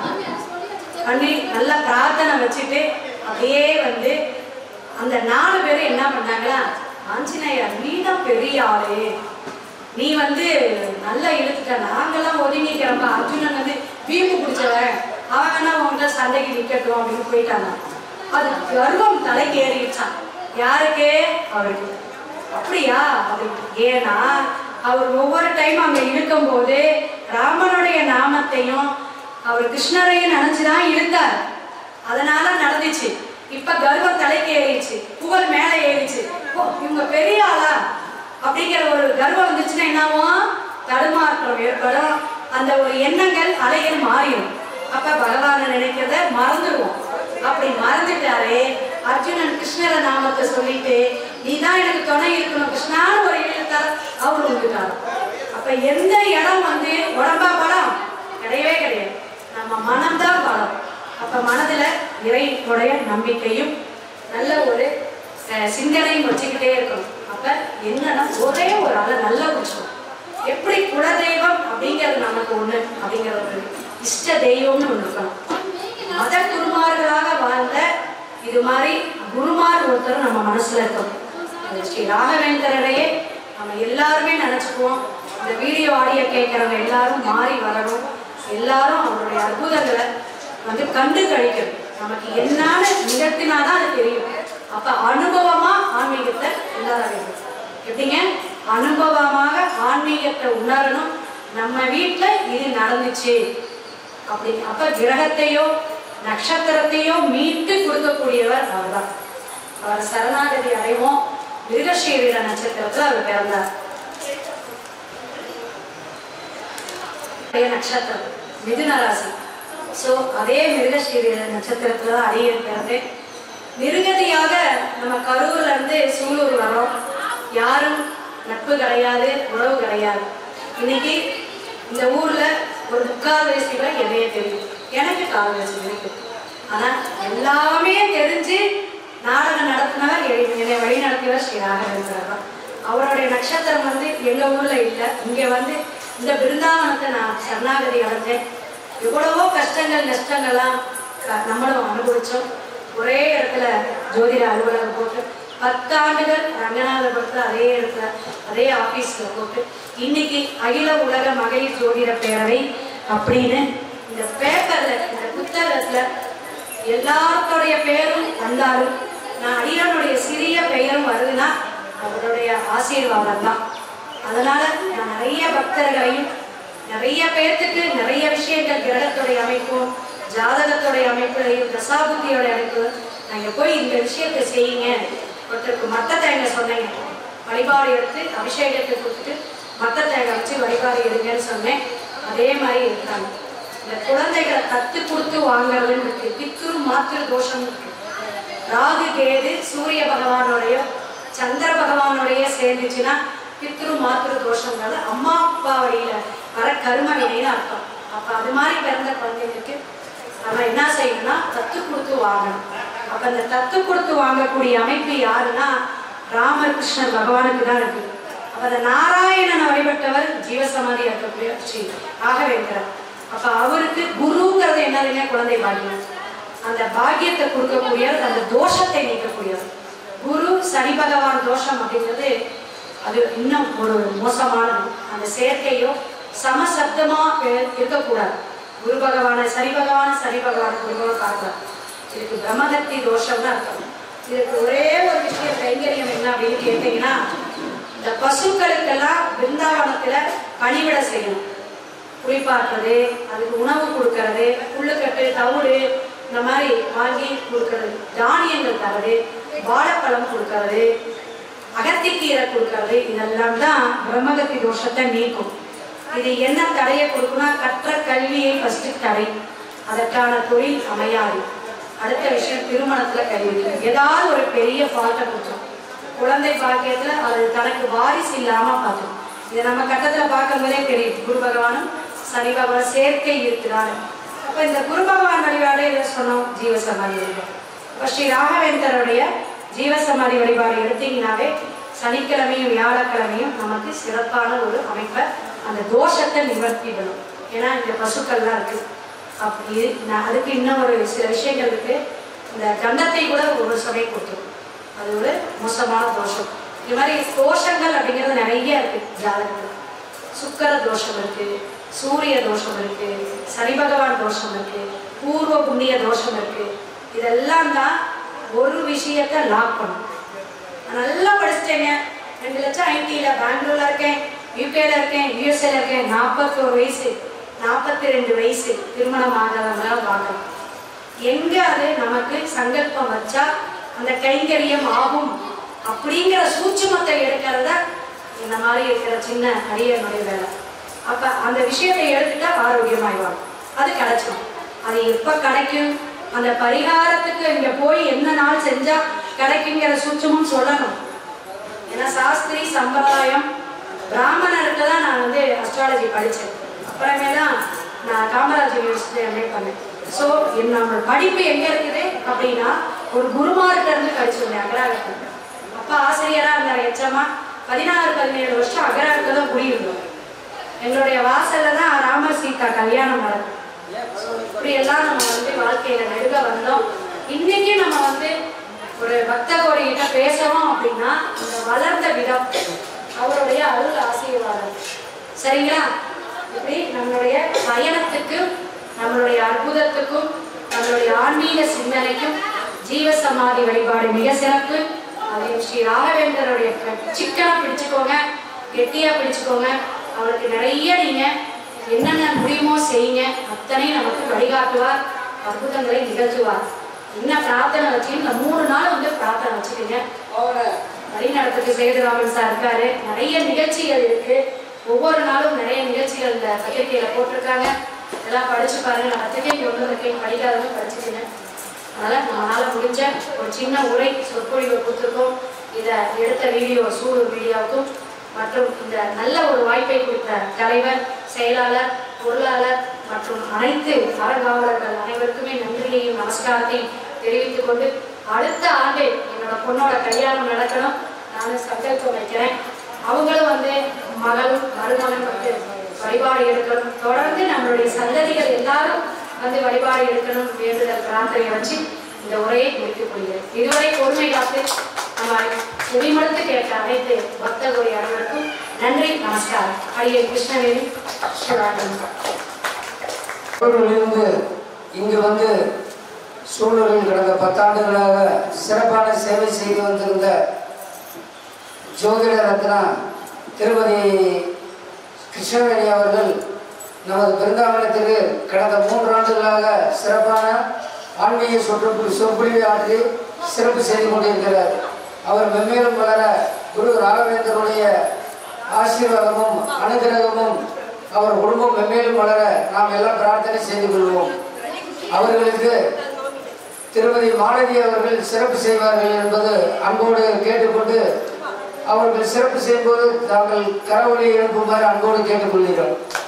பண்ணி நல்லா பிரார்த்தனை வச்சுட்டு அப்படியே வந்து அந்த நாலு பேரும் என்ன பண்ணாங்களா, ஆஞ்சநேயர் நீ தான் பெரிய ஆளு, நீ வந்து நல்லா இழுத்துட்ட, நாங்கெல்லாம் ஒதுங்கிக்கிறப்ப அர்ஜுனன் வந்து வீம்பு பிடிச்சவன், அவங்கன்னா உங்கள்கிட்ட சண்டைக்கு நிக்கட்டும் அப்படின்னு போயிட்டாங்க. அது கர்வம் தலைக்கு ஏறிடுச்சான். யாருக்கு? அவருக்கு. அப்படியா அப்படின்னு. ஏன்னா அவர் ஒவ்வொரு டைம் அங்க இழுக்கும் போது ராமனுடைய நாமத்தையும் அவர் கிருஷ்ணரையும் நினைச்சுதான் இருந்தார். அதனால நடந்துச்சு. இப்ப கர்வம் தலைக்கு ஏறிடுச்சு, புகழ் மேல ஏறிச்சு. ஓ இவங்க பெரிய ஆளா அப்படிங்கிற ஒரு கர்வம் வந்துச்சுன்னா என்னாவும் தடுமாற்றம் ஏற்படும். அந்த ஒரு எண்ணங்கள் அலைகள் மாறிடும். அப்ப பகவானை நினைக்கிறத மறந்துடுவோம். அப்படி மறந்துட்டாரு அர்ஜுனன் கிருஷ்ணர நாமத்தை சொல்லிட்டு, நீதான் எனக்கு துணை இருக்கணும் கிருஷ்ணான்னு ஒரு இழுத்தார், அவரு வந்துட்டார். அப்ப எந்த இடம் வந்து உடம்பா பலம் கிடையவே கிடையாது, நம்ம மனம்தான் பலம். அப்ப மனதுல இறைவனுடைய நம்பிக்கையும் நல்ல ஒரு சிந்தனையும் வச்சுக்கிட்டே இருக்கணும். அப்ப என்னன்னா ஒரே ஒரு ஆள நல்லா புரிச்சோம். எப்படி குலதெய்வம் அப்படிங்கிறது நமக்கு ஒண்ணு, அப்படிங்கிற ஒரு இஷ்ட தெய்வம்னு ஒண்ணு இருக்கணும். மத குருமார்களாக வாழ்ந்த இது மாதிரி குருமார் ஒருத்தர் நம்ம மனசுல இருக்கணும். ஸ்ரீ ராகவேந்திரரையே நம்ம எல்லாருமே நினைச்சுக்குவோம். இந்த வீடியோ ஆடியோ கேட்கிறவங்க எல்லாரும் மாறி வரணும். எல்லாரும் அவருடைய அற்புதங்களை வந்து கண்டு கழிக்கணும். நமக்கு என்னான்னு நிகழ்த்தினாதான் அது தெரியும். அப்ப அனுபவமா ஆன்மீகத்தை உணர வேண்டும். எப்படிங்க அனுபவமாக ஆன்மீகத்தை உணரணும். நம்ம வீட்டுல இது நடந்துச்சு அப்படி. அப்ப கிரகத்தையோ நட்சத்திரத்தையோ மீட்டு கொடுக்கக்கூடியவர் அவர்தான். அவர் சரணாகதி அடைவோம். மிருகசீரிட நட்சத்திரத்துல அவர் பிறந்தார். நட்சத்திரம் மிதுன ராசி. சோ அதே மிருகசீரிட நட்சத்திரத்துல அடிய பிறந்து மிருகதியாக நம்ம கரூர்ல இருந்து சூலூர் வரோம். யாரும் நட்பு கிடையாது, உறவு கிடையாது. இன்னைக்கு இந்த ஊர்ல ஒரு முக்கால் வயசு பேர் என்னைய தெரியும், எனக்கு கால் வயசு இருக்கு. ஆனா எல்லாமே தெரிஞ்சு நாடகம் நடத்தினவர், என்னை வழி நடத்தியவர் ஸ்ரீ ராகவேந்திரர் தான். அவருடைய நட்சத்திரம் வந்து எங்க ஊர்ல இல்லை. இங்க வந்து இந்த பிருந்தாவனத்தை நான் சரணாகதி அடைஞ்சேன். எவ்வளவோ கஷ்டங்கள் நஷ்டங்கள்லாம் நம்மளும் அனுபவிச்சோம். ஒரே இடத்துல ஜோதிட அலுவலகம் போட்டு பத்தாண்டுகள் ரங்கநாதபுரத்துல அதே இடத்துல அதே ஆபீஸ்ல போட்டு இன்னைக்கு அகில உலக மகளிர் ஜோதிட பேரவை அப்படின்னு இந்த பேப்பர்ல இந்த புத்தகத்துல எல்லாத்தோடைய பேரும் வந்தாலும் நான் அடியனுடைய சிறிய பெயரும் வருதுன்னா அவருடைய ஆசீர்வாதம் தான். அதனால நான் நிறைய பக்தர்களையும் நிறைய பேர்த்துக்கு நிறைய விஷயங்கள் கிரகத்துடைய அமைப்பும் ஜாதகத்துடைய அமைப்புலையும் தசாபுத்தியோட அமைப்பு நாங்கள் போய் இந்த விஷயத்தை செய்யுங்க. ஒருத்தருக்கு மத்த தேங்காய் சொன்னீங்க, வழிபாடு எடுத்து அபிஷேகத்தை கொடுத்துட்டு மத்த தேங்காய் வச்சு வழிபாடு எடுங்கன்னு சொன்னேன். அதே மாதிரி இருக்காங்க. இந்த குழந்தைகளை தத்து கொடுத்து வாங்குறதுன்னு இருக்கு. பித்ரு மாத்திரு தோஷம் இருக்கு. ராகு கேது சூரிய பகவானுடைய சந்திர பகவானுடைய சேர்ந்துச்சுன்னா பித்ரு மாத்திரு தோஷங்கிறது அம்மா அப்பா வழியில வர கரும வினைன்னு அர்த்தம். அப்ப அது மாதிரி பிறந்த குழந்தைகளுக்கு நம்ம என்ன செய்யணும்னா தத்து கொடுத்து வாங்கணும். அப்ப அந்த தத்து கொடுத்து வாங்கக்கூடிய அமைப்பு யாருன்னா ராமர் கிருஷ்ணர் பகவானுக்கு தான் இருக்கு. அப்ப அந்த நாராயணனை வழிபட்டவர் ஜீவசமாதி இருக்கக்கூடிய ஸ்ரீ ராகவேந்திரர். அப்ப அவருக்கு குருங்கிறது என்னதுங்க? குழந்தை பாக்கியம். அந்த பாக்கியத்தை கொடுக்கக்கூடியது, அந்த தோஷத்தை நீக்கக்கூடியது. குரு சனி பகவான் தோஷம் அப்படிங்கிறது அது இன்னும் ஒரு மோசமானது. அந்த சேர்க்கையோ சமசப்தமா இருக்கக்கூடாது. குரு பகவான சனி பகவான சனி பகவான குருவாக பார்க்கலாம். இதுக்கு பிரம்மகத்தி தோஷம்னு அர்த்தம். இதுக்கு ஒரே ஒரு விஷயம் கைங்கரியம் என்ன அப்படின்னு கேட்டீங்கன்னா, இந்த பசுக்களுக்கெல்லாம் பிருந்தாவனத்துல பணிவிட செய்யணும். குளிப்பாட்டுறது, அதுக்கு உணவு கொடுக்கறது, புல்லுக்கட்டு தவிடு இந்த மாதிரி வாங்கி கொடுக்கறது, தானியங்கள் தரது, வாழைப்பழம் கொடுக்கறது, அகத்திக்கீரை கொடுக்கறது, இதெல்லாம் தான் பிரம்மகத்தி தோஷத்தை நீக்கும். இது என்ன தடையை கொடுக்குன்னா, கற்ற கல்வியை ஃபர்ஸ்ட் தடை, அதற்கான தொழில் அமையாது. அடுத்த விஷயம் திருமணத்துல கல்வி, ஏதாவது ஒரு பெரிய ஃபால்ட்டை கொடுத்தோம். குழந்தை பாக்கியத்துல அது தனக்கு வாரிசு இல்லாம பார்த்தோம். இதை நம்ம கட்டத்துல பார்க்கும்போதே தெரியும். குரு பகவானும் சனி பகவான் சேர்க்கை இருக்கிறாங்க. அப்ப இந்த குரு பகவான் வழிபாடு என்ன சொன்னோம்? ஜீவசமாதி வழிபாடு. இப்ப ஸ்ரீ ராகவேந்தருடைய ஜீவசமாதி வழிபாடு எடுத்தீங்கன்னாவே சனிக்கிழமையும் வியாழக்கிழமையும் நமக்கு சிறப்பான ஒரு அமைப்பை, அந்த தோஷத்தை நிவர்த்திடணும். ஏன்னா இந்த பசுக்கள்லாம் இருக்கு. அப்படி நான் அதுக்கு இன்னும் ஒரு சில விஷயங்கள் இருக்கு. இந்த கண்டத்தை கூட ஒரு சமயம் கொடுத்துரும். அது ஒரு மோசமான தோஷம். இது மாதிரி தோஷங்கள் அப்படிங்கிறது நிறைய இருக்கு ஜாதகத்தில். சுக்கர தோஷம் இருக்கு, சூரிய தோஷம் இருக்கு, சனி பகவான் தோஷம் இருக்கு, பூர்வ புண்ணிய தோஷம் இருக்கு. இதெல்லாம் தான் ஒரு விஷயத்தை லாக் பண்ணும். நல்லா படிச்சுட்டேங்க, ரெண்டு லட்சம் ஐடியில பெங்களூர்ல இருக்கேன், யூகேல இருக்கேன், யூஎஸ்ஏல இருக்கேன், நாற்பத்தோரு வயசு நாற்பத்தி ரெண்டு வயசு திருமணம் ஆகாதவங்கள பார்க்கலாம். எங்க அது நமக்கு சங்கல்பம் வச்சா அந்த கைங்கரியம் ஆகும் அப்படிங்கிற சூட்சுமத்தை எடுக்கிறத இந்த மாதிரி இருக்கிற சின்ன அடியனுடைய வேலை. அப்ப அந்த விஷயத்தை எடுத்துட்டா ஆரோக்கியமாயிடுவாங்க. அது கிடைச்சிடும். அது எப்ப கிடைக்கும்? அந்த பரிகாரத்துக்கு இங்க போய் என்ன நாள் செஞ்சா கிடைக்குங்கிற சூட்சமும் சொல்லணும். ஏன்னா சாஸ்திரி சம்பிரதாயம் பிராமணருக்கு தான் நான் வந்து அஸ்ட்ராலஜி படித்தேன். அப்புறமே தான் நான் காமராஜ் யூனிவர்சிட்டி எம்ஏ பண்ணேன். ஸோ நம்மளோட படிப்பு எங்கே இருக்குது அப்படின்னா, ஒரு குருமார்கிட்ட இருந்து படிச்சிருந்தேன் அகராகத்தில். அப்பா ஆசிரியராக இருந்தார். எச்சமா பதினாறு பதினேழு வருஷம் அகராகத்தில் தான் குடியிருந்தோம். எங்களுடைய வாசல்ல தான் ராமர் சீதா கல்யாணம் நடக்கும். இப்படி எல்லாம் நம்ம வந்து வாழ்க்கையில நெடுக வந்தோம். இன்னைக்கு நம்ம வந்து ஒரு பக்த கோடி கிட்ட பேசணும் அப்படின்னா இந்த வளர்ந்த விதம் அவருடைய அருள் ஆசீர்வாதம். சரிங்களா? இப்படி நம்மளுடைய பயணத்துக்கும் நம்மளுடைய அற்புதத்துக்கும் நம்மளுடைய ஆன்மீக சிந்தனைக்கும் ஜீவசமாதி வழிபாடு மிக சிறப்பு. அதையும் ஸ்ரீ ராகவேந்தருடைய சிக்கனா பிடிச்சுக்கோங்க, கெட்டியா பிடிச்சுக்கோங்க. அவருக்கு நிறைய நீங்க என்னென்ன முடியுமோ செய்யுங்க. அத்தனை நமக்கு வழிகாட்டுவார், அற்புதங்களை நிகழ்த்துவார். என்ன பிரார்த்தனை வச்சு இந்த மூணு நாள் வந்து பிரார்த்தனை வச்சுக்கோங்க. வழிநடத்துக்கு சேதுராமன் சார் இருக்காரு. நிறைய நிகழ்ச்சிகள் இருக்கு. ஒவ்வொரு நாளும் நிறைய நிகழ்ச்சிகள் இந்த பத்திரிகையில போட்டிருக்காங்க. எல்லாம் படிச்சு பாருங்க. நான் பத்திரிகை ஒன்று இருக்கேன், படிக்காதவங்க படிச்சுக்கங்க. அதனால நம்மளால முடிஞ்ச ஒரு சின்ன உரை சொற்பொழிவை கொடுத்துருக்கோம். இதை எடுத்த வீடியோ சூடு வீடியோவுக்கும் மற்றும் இந்த நல்ல ஒரு வாய்ப்பை கொடுத்த தலைவர், செயலாளர், பொருளாளர் மற்றும் அனைத்து அறங்காவலர்கள் அனைவருக்குமே நன்றியையும் நமஸ்காரத்தையும் தெரிவித்துக் கொண்டு, அடுத்த ஆண்டு என்னோட பொண்ணோட கல்யாணம் நடக்கணும். நானும் சங்கல்பம் வைக்கிறேன். அவங்களும் வந்து மகளும் மருமகன் வந்து வழிபாடு எடுக்கணும். தொடர்ந்து நம்மளுடைய சந்ததிகள் எல்லாரும் வந்து வழிபாடு எடுக்கணும் வேண்டுதல் பிரார்த்தனை வச்சு இந்த உரையை முடித்துக் கொள்கிறேன். இதுவரை பொறுமை காத்து நம்ம செவிமடுத்து கேட்ட அனைத்து பக்தர்களுடைய அனைவருக்கும் நன்றி, நமஸ்காரம். அடியே கிருஷ்ணவேணி இங்கு வந்து சூழலில் கடந்த பத்தாண்டுகளாக சிறப்பான சேவை செய்து வந்திருந்த ஜோதிட ரத்னா திருமதி கிருஷ்ணவேணி அவர்கள் நமது பிருந்தாவனத்திற்கு கடந்த மூன்று ஆண்டுகளாக சிறப்பான ஆன்மீக சொற்பொழி சொற்பொழிவை ஆற்றி சிறப்பு செய்து கொண்டிருக்கிறார். அவர் மென்மேலும் வளர குரு ராகவேந்தருடைய ஆசீர்வாதமும் அனுகிரகமும் அவர் குடும்பம் மென்மேலும் வளர நாம் எல்லாம் பிரார்த்தனை செய்து கொள்வோம். அவர்களுக்கு திருமதி மாலதி அவர்கள் சிறப்பு செய்வார்கள் என்பது அன்போடு கேட்டுக்கொண்டு அவர்கள் சிறப்பு செய்யும்போது தாங்கள் கரவொலி எழுப்புமாறு அன்போடு கேட்டுக்கொள்கிறோம்.